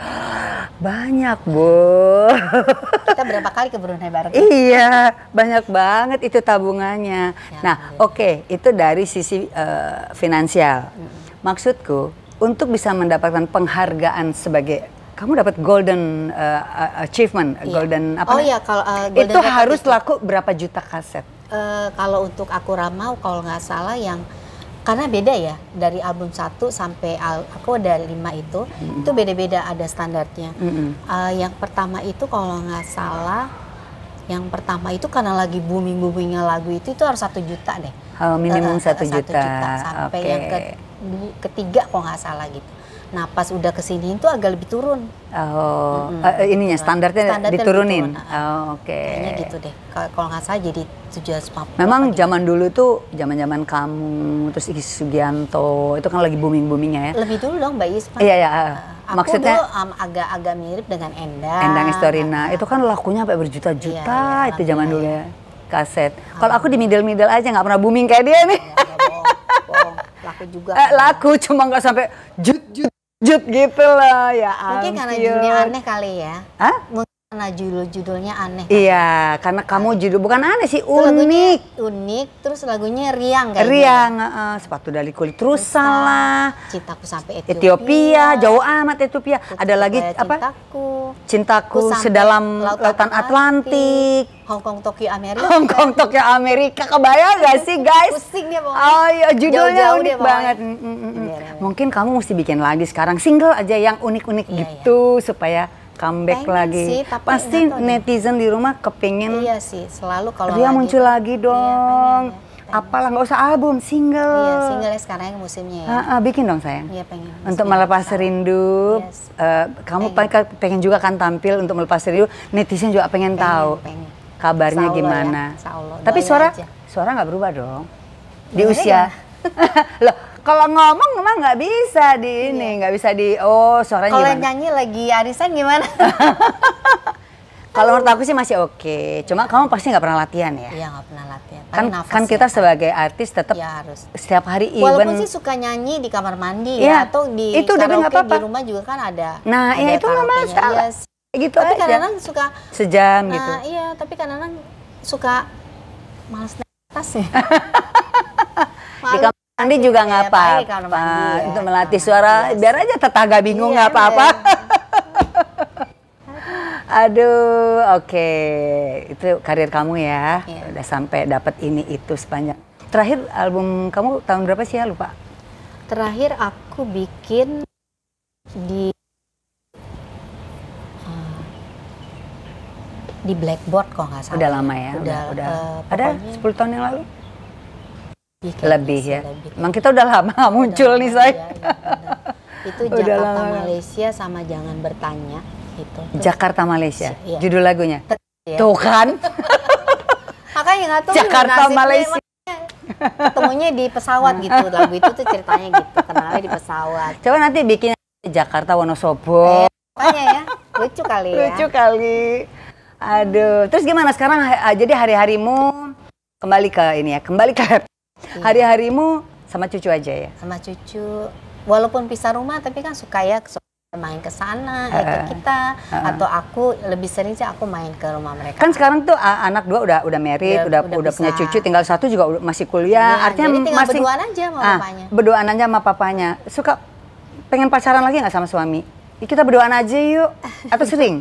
Banyak, Bu. Kita berapa kali ke Brunei bareng? Iya, banyak banget itu tabungannya. Ya, nah, oke, okay, itu dari sisi uh, finansial. Hmm. Maksudku, untuk bisa mendapatkan penghargaan sebagai kamu dapat golden uh, achievement, iya. golden apa? Oh iya, kalau uh, golden itu harus itu. Laku berapa juta kaset? Uh, kalau untuk Akurama, kalau nggak salah yang karena beda ya dari album satu sampai al, aku ada lima itu, mm-hmm. itu beda-beda ada standarnya. Mm-hmm. Uh, yang pertama itu kalau nggak salah, yang pertama itu karena lagi booming boomingnya lagu itu itu harus satu juta deh. Oh, minimum satu uh, juta. juta sampai okay. yang ke, ketiga kalau nggak salah gitu. Nah pas udah kesini itu agak lebih turun. Oh, mm-hmm. uh, ininya standarnya, standarnya diturunin. Turun. Oh, oke. Okay. Kayaknya gitu deh. Kalau nggak salah jadi tujuh ratus lima puluh. Memang zaman dulu tuh zaman-zaman kamu terus Iki Sugianto itu kan lagi booming-boomingnya ya. Lebih dulu dong Mbak Isma. Iya ya. Uh, aku maksudnya dulu um, agak-agak mirip dengan Endang. Endang Estorina. Itu kan lakunya sampai berjuta-juta iya, iya, itu zaman dulu ya. Kaset. Kalau aku di middle-middle aja nggak pernah booming kayak dia nih. Ya, bohong, bohong. Laku juga. Eh, laku cuma nggak sampai jut-jut jut gitu loh ya. Mungkin karena judulnya aneh kali ya. Hah? Mungkin karena judul-judulnya aneh. Kan? Iya, karena kamu judul bukan aneh sih, unik. Unik, terus lagunya riang kayaknya. Riang, uh, sepatu dari kulit rusa lah. Cintaku sampai Ethiopia. Ethiopia, jauh amat Ethiopia. Putus Ada lagi apa? Cintaku. Cintaku sedalam lautan, lautan Atlantik. Hong Kong Tokyo Amerika. Hong Kong Tokyo Amerika, kebayang gak sih guys? Pusing dia pokoknya. Oh iya, judulnya jauh -jauh unik banget. Mm, mm, mm. Iya, iya. Mungkin kamu mesti bikin lagi sekarang single aja yang unik-unik iya, gitu iya. supaya comeback pengen lagi. Sih, pasti netizen di rumah kepingin. Iya sih, selalu kalau dia lagi muncul lagi dong. Iya, pengen, ya. Apalah nggak usah album, single. Iya, single sekarang yang musimnya ya. Ah, ah, bikin dong sayang. Iya pengen. Untuk melepas rindu, yes. uh, kamu pengen. pengen juga kan tampil untuk melepas rindu. Netizen juga pengen, pengen tahu pengen. kabarnya Saulo gimana. Ya. Tapi suara, aja. suara nggak berubah dong. Di Bener usia. Loh, kalau ngomong memang nggak bisa di ini, nggak iya. bisa di. Oh, suaranya Kalau gimana? nyanyi lagi arisan gimana? Kalau menurut aku sih masih oke, okay. Cuma kamu pasti nggak pernah latihan ya? Iya nggak pernah latihan. Kan, kan kita ya, sebagai artis tetap ya, harus. Setiap hari event. Walaupun sih suka nyanyi di kamar mandi ya, ya atau di itu karaoke apa -apa. Di rumah juga kan ada. Nah ada ya itu nggak masalah. Ya, gitu tapi aja. kadang-kadang suka sejam nah, gitu. Iya, tapi kadang-kadang suka males atas ya. Di kamar mandi juga nggak ya, apa-apa ya, untuk melatih suara, biar aja tetangga bingung nggak iya, apa-apa. Aduh, oke, okay. Itu karir kamu ya, yeah. Udah sampai dapat ini itu sepanjang. Terakhir album kamu tahun berapa sih ya lupa? Terakhir aku bikin di uh, di Blackboard kok nggak salah. Udah lama ya? Udah, Udah, udah. uh, Ada pokoknya sepuluh tahun yang lalu? lebih, kayaknya Lebih sih, ya? lebih. Emang kita udah lama nggak muncul Udah nih lama, saya. iya, iya, benar. Itu Udah Jakarta lama. Malaysia sama Jangan Bertanya gitu. Terus, Jakarta Malaysia, Iya. judul lagunya. ya. Tuh kan? Makanya nggak tahu Jakarta nasibnya Malaysia. ketemunya di pesawat gitu. Lagu itu tuh ceritanya gitu, kenalnya di pesawat. Coba nanti bikin Jakarta Wonosobo. Eh, makanya ya, lucu kali ya. Lucu kali. Aduh, terus gimana sekarang? ha- Jadi hari-harimu kembali ke ini ya, kembali ke Iya. hari-harimu sama cucu aja ya. Sama cucu, walaupun pisah rumah tapi kan suka ya suka main ke sana, eh, ke kita, atau aku lebih sering sih aku main ke rumah mereka. Kan sekarang tuh a- anak dua udah udah married, Udah- udah udah, udah punya bisa. cucu, tinggal satu juga udah- masih kuliah. Iya, Artinya jadi tinggal masih berduaan aja sama Ah, bapaknya. berduaan aja sama papanya. Suka pengen pacaran lagi nggak sama suami? "Ih, kita berduaan aja yuk." Atau sering?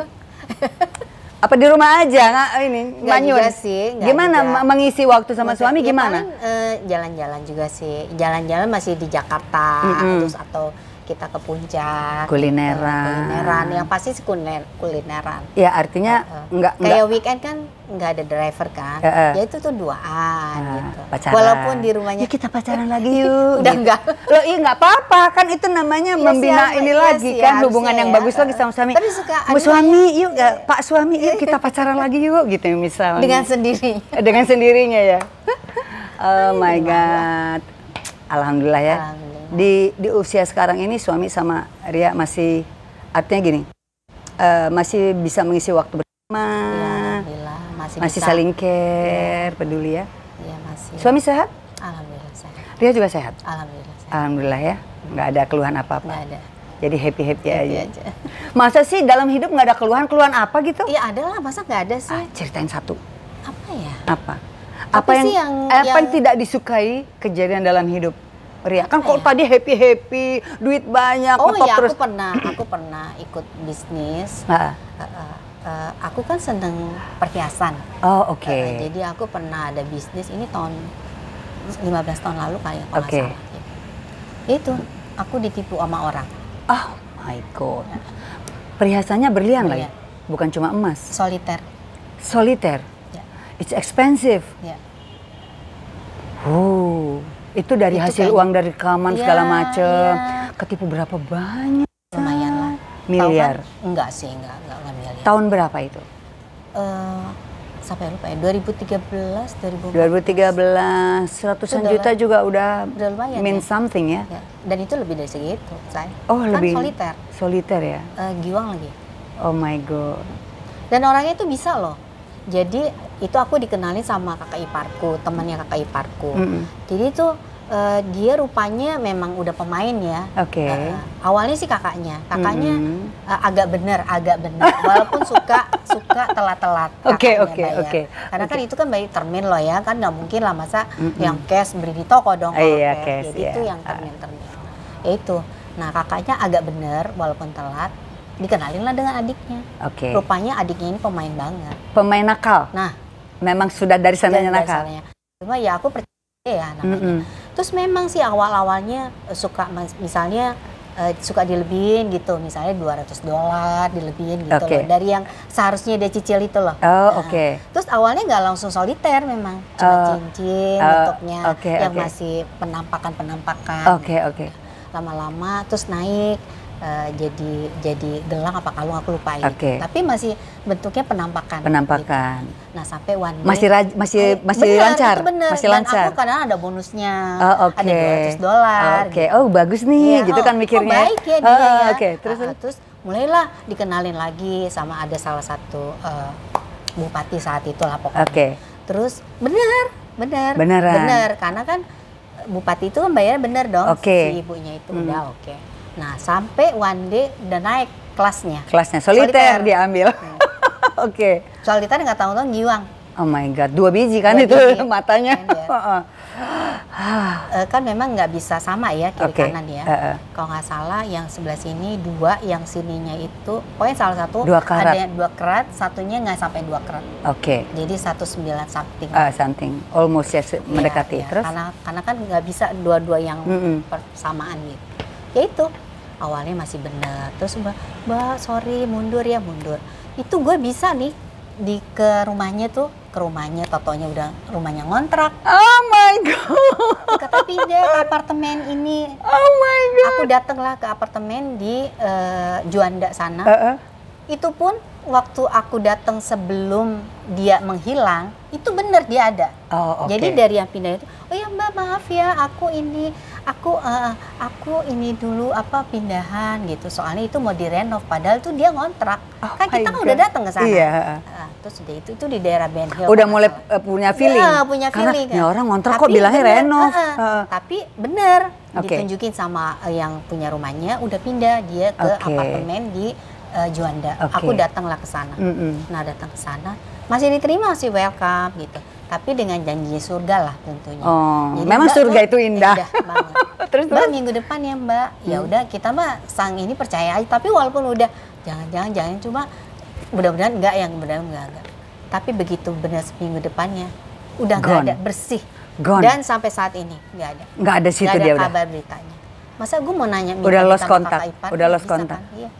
Apa di rumah aja nggak ini Nggak manyun? juga sih, nggak Gimana juga. ma- mengisi waktu sama Maksudnya, suami ya gimana? paling, eh, jalan-jalan juga sih, jalan-jalan masih di Jakarta, Mm-mm. terus atau kita ke puncak, Kulineran. gitu. kulineran, yang pasti sih kuliner, kulineran. Ya artinya Heeh. nggak nggak Kayak weekend kan nggak ada driver kan, Heeh. ya itu tuh duaan ah, gitu. pacaran. Walaupun di rumahnya "Yuk kita pacaran lagi yuk." Udah gitu. enggak. Loh iya nggak apa-apa kan itu namanya Iya sih, membina harus- ini iya lagi sih, kan harusnya hubungan yang ya. bagus lagi sama suami. Tapi suka Bu ada suami yuk ya, Pak suami yuk kita pacaran lagi yuk gitu misalnya. dengan sendiri. Dengan sendirinya ya. Oh my god. Alhamdulillah ya. Alhamdulillah. Di di usia sekarang ini suami sama Ria masih artinya gini. eh, masih bisa mengisi waktu bersama. Ya, alhamdulillah masih, Masih bisa. saling care, peduli ya. Iya masih. Suami sehat? Alhamdulillah sehat. Ria juga sehat. Alhamdulillah sehat. Alhamdulillah ya. Nggak ada keluhan apa-apa. Nggak ada. Jadi happy-happy Happy aja. aja. Masa sih dalam hidup nggak ada keluhan-keluhan apa gitu? Iya ada lah, masa nggak ada sih? Ah, ceritain satu. Apa ya? Apa? Tapi Apa yang, sih yang- apa yang yang- tidak disukai kejadian dalam hidup Ria? Kan kok ya? tadi happy-happy, duit banyak, Oh ngetop iya, terus. aku pernah, aku pernah ikut bisnis. Ah, Uh, uh, uh, aku kan seneng perhiasan. oh oke. Uh, jadi aku pernah ada bisnis ini tahun lima belas tahun lalu kali ya kalau Oke. nggak salah. Ya itu, aku ditipu sama orang. Oh my god. Perhiasannya berlian lagi, Berlian. bukan cuma emas. Soliter. Soliter. Ya. It's expensive. Ya. Oh, itu dari Itu hasil kayak- uang dari rekaman Iya, segala macem. iya. Ketipu berapa banyak? Lumayan lah. Miliar. Tahu kan? Enggak sih, enggak, enggak, enggak miliar. Tahun berapa itu? Eh, sampai lupa ya, dua ribu tiga belas, dua ribu empat belas. dua ribu tiga belas, seratusan Itu juta udah- juga udah, udah lumayan mean ya. something ya. Ya, dan itu lebih dari segitu, saya. Oh kan lebih soliter, soliter ya. Eh, giwang lagi. Oh my god. Dan orangnya itu bisa loh. Jadi itu aku dikenalin sama kakak iparku, temannya kakak iparku. Mm-mm. Jadi itu eh, dia rupanya memang udah pemain ya. Oke. Eh, awalnya sih kakaknya, kakaknya Mm-mm. eh, agak bener, agak bener. Walaupun suka suka telat-telat. Oke, kakaknya oke, bayar. oke. Karena kan itu kan bayi termin loh ya, kan nggak mungkin lah masa Mm-mm. yang cash beri di toko dong. Ah, kalau iya, cash, Jadi iya. itu yang termin-termin. Ya itu. Nah kakaknya agak bener walaupun telat. Dikenalin lah dengan adiknya. Oke. Rupanya adiknya ini pemain banget. Pemain nakal. Nah, Memang sudah dari sananya dan nakal. dasarnya. Cuma ya aku percaya ya namanya. Mm-mm. Terus memang sih awal-awalnya eh, suka mas- misalnya eh, suka dilebihin gitu, misalnya dua ratus dolar dilebihin gitu Oke. loh. Dari yang seharusnya dia cicil itu loh. Oh Nah, oke. Terus awalnya nggak langsung soliter memang, cuma Oh, cincin oh, bentuknya oke, yang oke. masih penampakan-penampakan. Oke oke. Lama-lama terus naik eh, jadi jadi gelang apa kalung aku lupa itu. Oke. Tapi masih bentuknya penampakan. Penampakan. gitu. Nah sampai one day Masih raj- masih Eh, masih bener, lancar. itu bener. Masih Dan lancar. aku kadang ada bonusnya. Oh, oke. Ada dua ratus dolar. Oke. gitu. Oh bagus nih, Iya, gitu oh, kan mikirnya. Oh, baik ya dia Oh, ya. Oke. Terus Ah, terus mulailah dikenalin lagi sama ada salah satu eh, bupati saat itu lah pokoknya. Oke. Terus bener, bener, Beneran. bener karena kan bupati itu kan bayarnya bener dong Oke. si ibunya itu Hmm. udah oke. Nah sampai one day udah naik kelasnya. Kelasnya soliter, Soliter. diambil. Oke. Soliter nggak tahu-tahu giwang. Oh my god, dua biji kan Dua itu biji. matanya. Kan ya. Heeh. Eh, kan memang nggak bisa sama ya kiri Oke. kanan ya. Heeh. Kalau nggak salah yang sebelah sini dua, yang sininya itu pokoknya salah satu Dua karat. ada yang dua karat, satunya nggak sampai dua karat. Oke. Jadi satu sembilan something. Ah, something almost ya se- Iya, mendekati. iya. Terus Karena karena kan nggak bisa dua-dua yang Mm-mm. persamaan gitu. Ya itu awalnya masih bener. Terus mbak, mbak sorry mundur ya mundur. Itu gue bisa nih di ke rumahnya tuh, ke rumahnya totonya udah rumahnya ngontrak. Oh my god. Kata pindah ke apartemen ini. Oh my god. Aku datanglah ke apartemen di uh, Juanda sana. Uh -uh. Itu pun waktu aku datang sebelum dia menghilang, itu benar dia ada. Oh, okay. Jadi dari yang pindah itu, oh ya mbak maaf ya, aku ini, aku uh, aku ini dulu apa pindahan gitu. Soalnya itu mau direnov, padahal tuh dia ngontrak. Oh kan kita kan udah datang ke sana. Iya. Uh, terus udah itu itu di daerah Ben Hill. Udah mulai uh, punya feeling. Ya, punya Karena feeling. Karena orang ngontrak tapi kok bilangnya bener, renov. Uh, uh, uh. Tapi bener Okay. ditunjukin sama uh, yang punya rumahnya, udah pindah dia ke Okay. apartemen di uh, Juanda. Okay. Aku datanglah ke sana. Mm -mm. Nah datang ke sana masih diterima, masih welcome gitu. Tapi dengan janji surga lah tentunya. Oh, Jadi, memang Mbak, surga Mbak, itu indah. indah banget. terus Mbak terus. minggu depan ya Mbak. Ya Hmm. udah kita mah sang ini percaya aja. Tapi walaupun udah jangan-jangan jangan cuma mudah-mudahan enggak yang mudah-mudahan enggak, enggak. Tapi begitu benar seminggu depannya udah nggak ada, bersih. Gone. Dan sampai saat ini nggak ada. Nggak ada situ nggak ada dia udah. kabar beritanya. Masa gue mau nanya Udah lost sama kontak, kakak ipar, udah nggak lost bisa kontak. kan? Iya.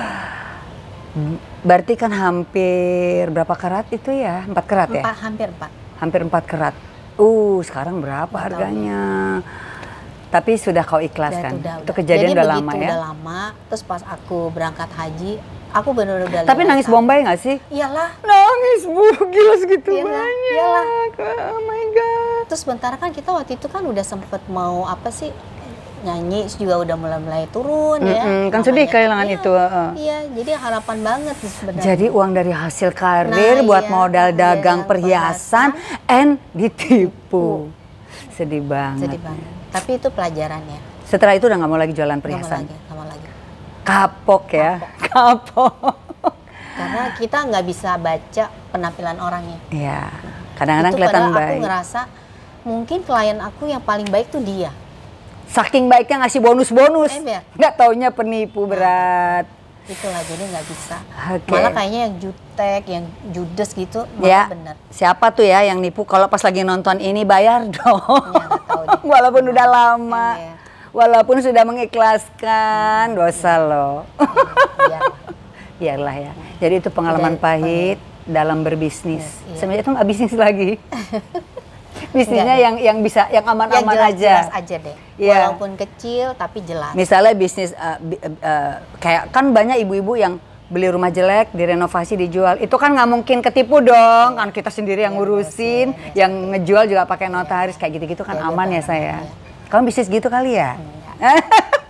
Berarti kan hampir berapa karat itu ya? Empat karat ya? Empat, hampir empat. Hampir empat karat. Uh, sekarang berapa Nggak tahu harganya? Tapi sudah kau ikhlaskan. Udah, Itu udah. kejadian Jadi udah begitu lama ya? udah lama, terus pas aku berangkat haji, aku benar-benar udah Tapi lewat nangis sana. Bombay nggak sih? Iyalah. Nangis bu, gila segitu Iyalah, banyak. iyalah. Oh my god. Terus sebentar kan kita waktu itu kan udah sempet mau apa sih, nyanyi juga udah mulai-mulai turun ya. Mm-mm, kan Namanya sedih kehilangan iya, itu, uh-uh. Iya, jadi harapan banget sih sebenarnya. Jadi uang dari hasil karir Nah, buat iya, modal iya, dagang yang perhiasan and ditipu. Sedih banget. Sedih banget. Tapi itu pelajarannya. Setelah itu udah nggak mau lagi jualan Nggak mau perhiasan. lagi, nggak mau lagi. Kapok ya, kapok. Karena kita nggak bisa baca penampilan orangnya. Iya, kadang-kadang Itu kelihatan padahal baik. aku ngerasa mungkin klien aku yang paling baik tuh dia. Saking baiknya ngasih bonus-bonus, Ember. nggak taunya penipu berat. Itulah jadi nggak bisa. Oke. Malah kayaknya yang jutek, yang judes gitu, Ya, malah bener. siapa tuh ya yang nipu? Kalau pas lagi nonton ini bayar dong. Ya, nggak tahu deh. Walaupun udah lama, Iya. walaupun sudah mengikhlaskan, dosa loh. Biar. Biarlah ya. Jadi itu pengalaman Udah, pahit dalam berbisnis. Yes, iya. Sebenarnya itu nggak bisnis lagi. Bisnisnya Nggak deh. yang yang bisa yang Yang aman-aman aja. jelas-jelas aja deh. Iya. Walaupun kecil tapi jelas. Misalnya bisnis uh, bi- uh, kayak kan banyak ibu-ibu yang beli rumah jelek, direnovasi, dijual. Itu kan nggak mungkin ketipu dong. Kan kita sendiri yang Yang ngurusin, ngurusin, yang ngejual juga pakai notaris kayak gitu-gitu kan Iya, aman ya betul. saya. Iya. Kamu bisnis gitu kali ya? Enggak.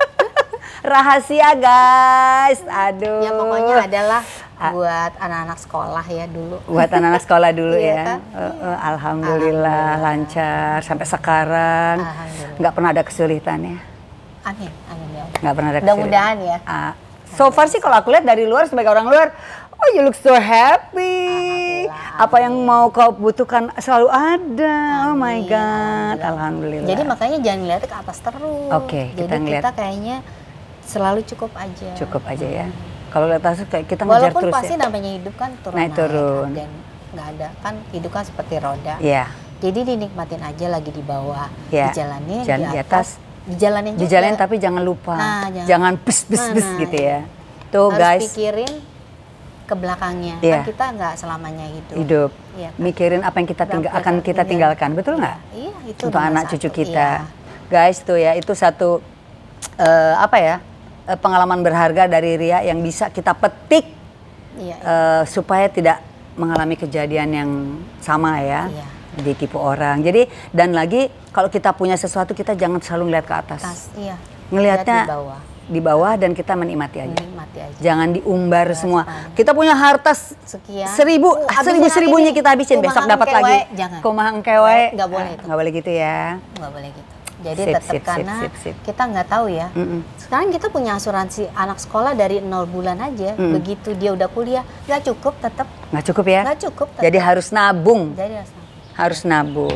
Rahasia guys. Aduh. Ya pokoknya adalah buat anak-anak sekolah ya dulu. Buat anak-anak sekolah dulu Iya ya. kan? Uh, uh, Alhamdulillah lancar sampai sekarang. Alhamdulillah. Nggak pernah ada kesulitan ya. Amin, amin ya Allah. Nggak pernah ada kesulitan. Mudah-mudahan ya. Ah, so far sih kalau aku lihat dari luar sebagai orang luar, oh you look so happy. Alhamdulillah, Apa yang mau kau butuhkan selalu ada. Oh my Amin, god, alhamdulillah. Jadi makanya jangan ngeliatnya ke atas terus. Oke, kita Jadi ngeliat. kita kayaknya selalu cukup aja. Cukup aja ya. Kalau lihat atas kayak kita ngejar Walaupun terus pasti ya. namanya hidup kan turun Naik turun. dan nggak ada kan hidup kan seperti roda. Iya. Jadi dinikmatin aja lagi di bawah, Iya. dijalanin Jalan di di atas, atas. dijalanin juga. Dijalanin tapi jangan lupa. Nah, jangan- jangan bes bes bes Nah, gitu iya. ya. Tuh Harus guys, pikirin ke belakangnya. Iya. Kan kita nggak selamanya hidup. hidup. Iya kan? Mikirin apa yang kita Berapa tinggal yang akan kita kita tinggal. tinggalkan, betul nggak? Iya, itu Untuk nomor anak satu. cucu kita. Iya. Guys tuh ya, itu satu eh, apa ya? eh, pengalaman berharga dari Ria yang bisa kita petik Iya, iya. eh, supaya tidak mengalami kejadian yang sama ya. Iya. Ditipu orang. Jadi dan lagi kalau kita punya sesuatu kita jangan selalu ngeliat ke atas. Tas, iya. Ngelihatnya Lihat di bawah. di bawah dan kita menikmati aja. Menikmati aja. Jangan diumbar Iya, semua. sepanjang. Kita punya harta s- Sekian. seribu, Uh, ah, habisin seribu hari seribunya ini. kita habisin besok Kumahang dapat kewe, lagi. jangan. Kumahang kewe. Nggak boleh itu. Nggak boleh gitu ya. Nggak boleh gitu. Jadi Sip, tetap sip, sip, karena sip, sip. kita nggak tahu ya. Mm-mm. Sekarang kita punya asuransi anak sekolah dari nol bulan aja. Mm. Begitu dia udah kuliah, nggak cukup tetap. Nggak cukup ya? Nggak cukup tetap. Jadi harus nabung. Jadi harus Harus nabung.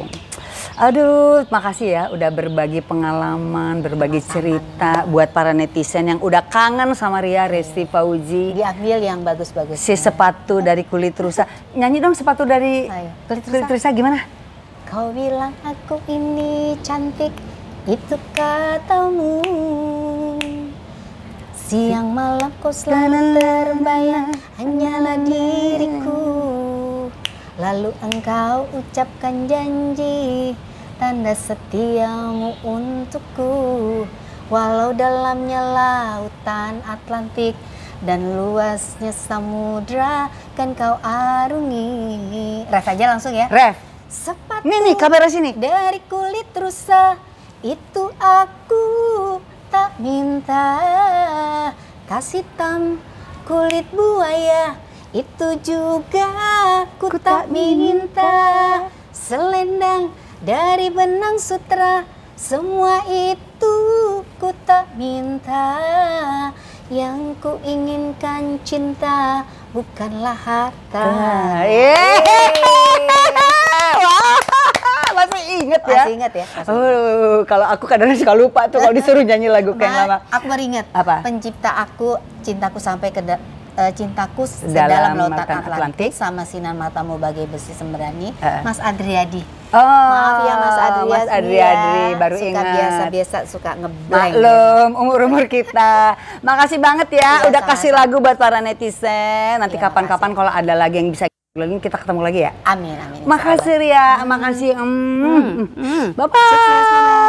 Aduh, makasih ya udah berbagi pengalaman, berbagi cerita buat para netizen yang udah kangen sama Ria Resti Fauzi. diambil yang bagus-bagus. Si sepatu dari kulit rusa. Nyanyi dong sepatu dari Ayo, kulit kulit rusa. rusa gimana? Kau bilang aku ini cantik, itu katamu. Siang malam kau selalu terbayang, hanyalah diriku. Lalu engkau ucapkan janji, tanda setiamu untukku. Walau dalamnya lautan Atlantik dan luasnya samudra, kan kau arungi. Ref aja langsung ya. Ref. Sepatu Nih nih kamera sini. dari kulit rusa, itu aku tak minta. Kasih hitam kulit buaya, itu juga ku tak minta. Selendang dari benang sutra, semua itu ku tak minta. Yang ku inginkan cinta, bukanlah harta. Yeay. Masih inget ya? Masih inget ya? Masih inget. Oh, kalau aku kadang suka lupa tuh kalau disuruh nyanyi lagu kayak Ba- lama. Aku baru inget. Apa? Pencipta aku, cintaku sampai ke da- eh, cintaku Dalam sedalam lautan lautan Atlantik, Atlantik. sama sinar matamu bagai besi sembrani. Uh. Mas Adriadi. Oh, Maaf ya Mas Adriadi. Mas Adriadi, ya. baru suka ingat. biasa-biasa suka ngeblank. Maklum, umur-umur kita. Makasih banget ya, Iya, udah kasih sama-sama. lagu buat para netizen. Nanti Iya, kapan-kapan kalau ada lagi yang bisa kita ketemu lagi ya. Amin, amin. Makasih Ria, makasih. Mm. Hmm. Bye-bye. Sukses, Mama.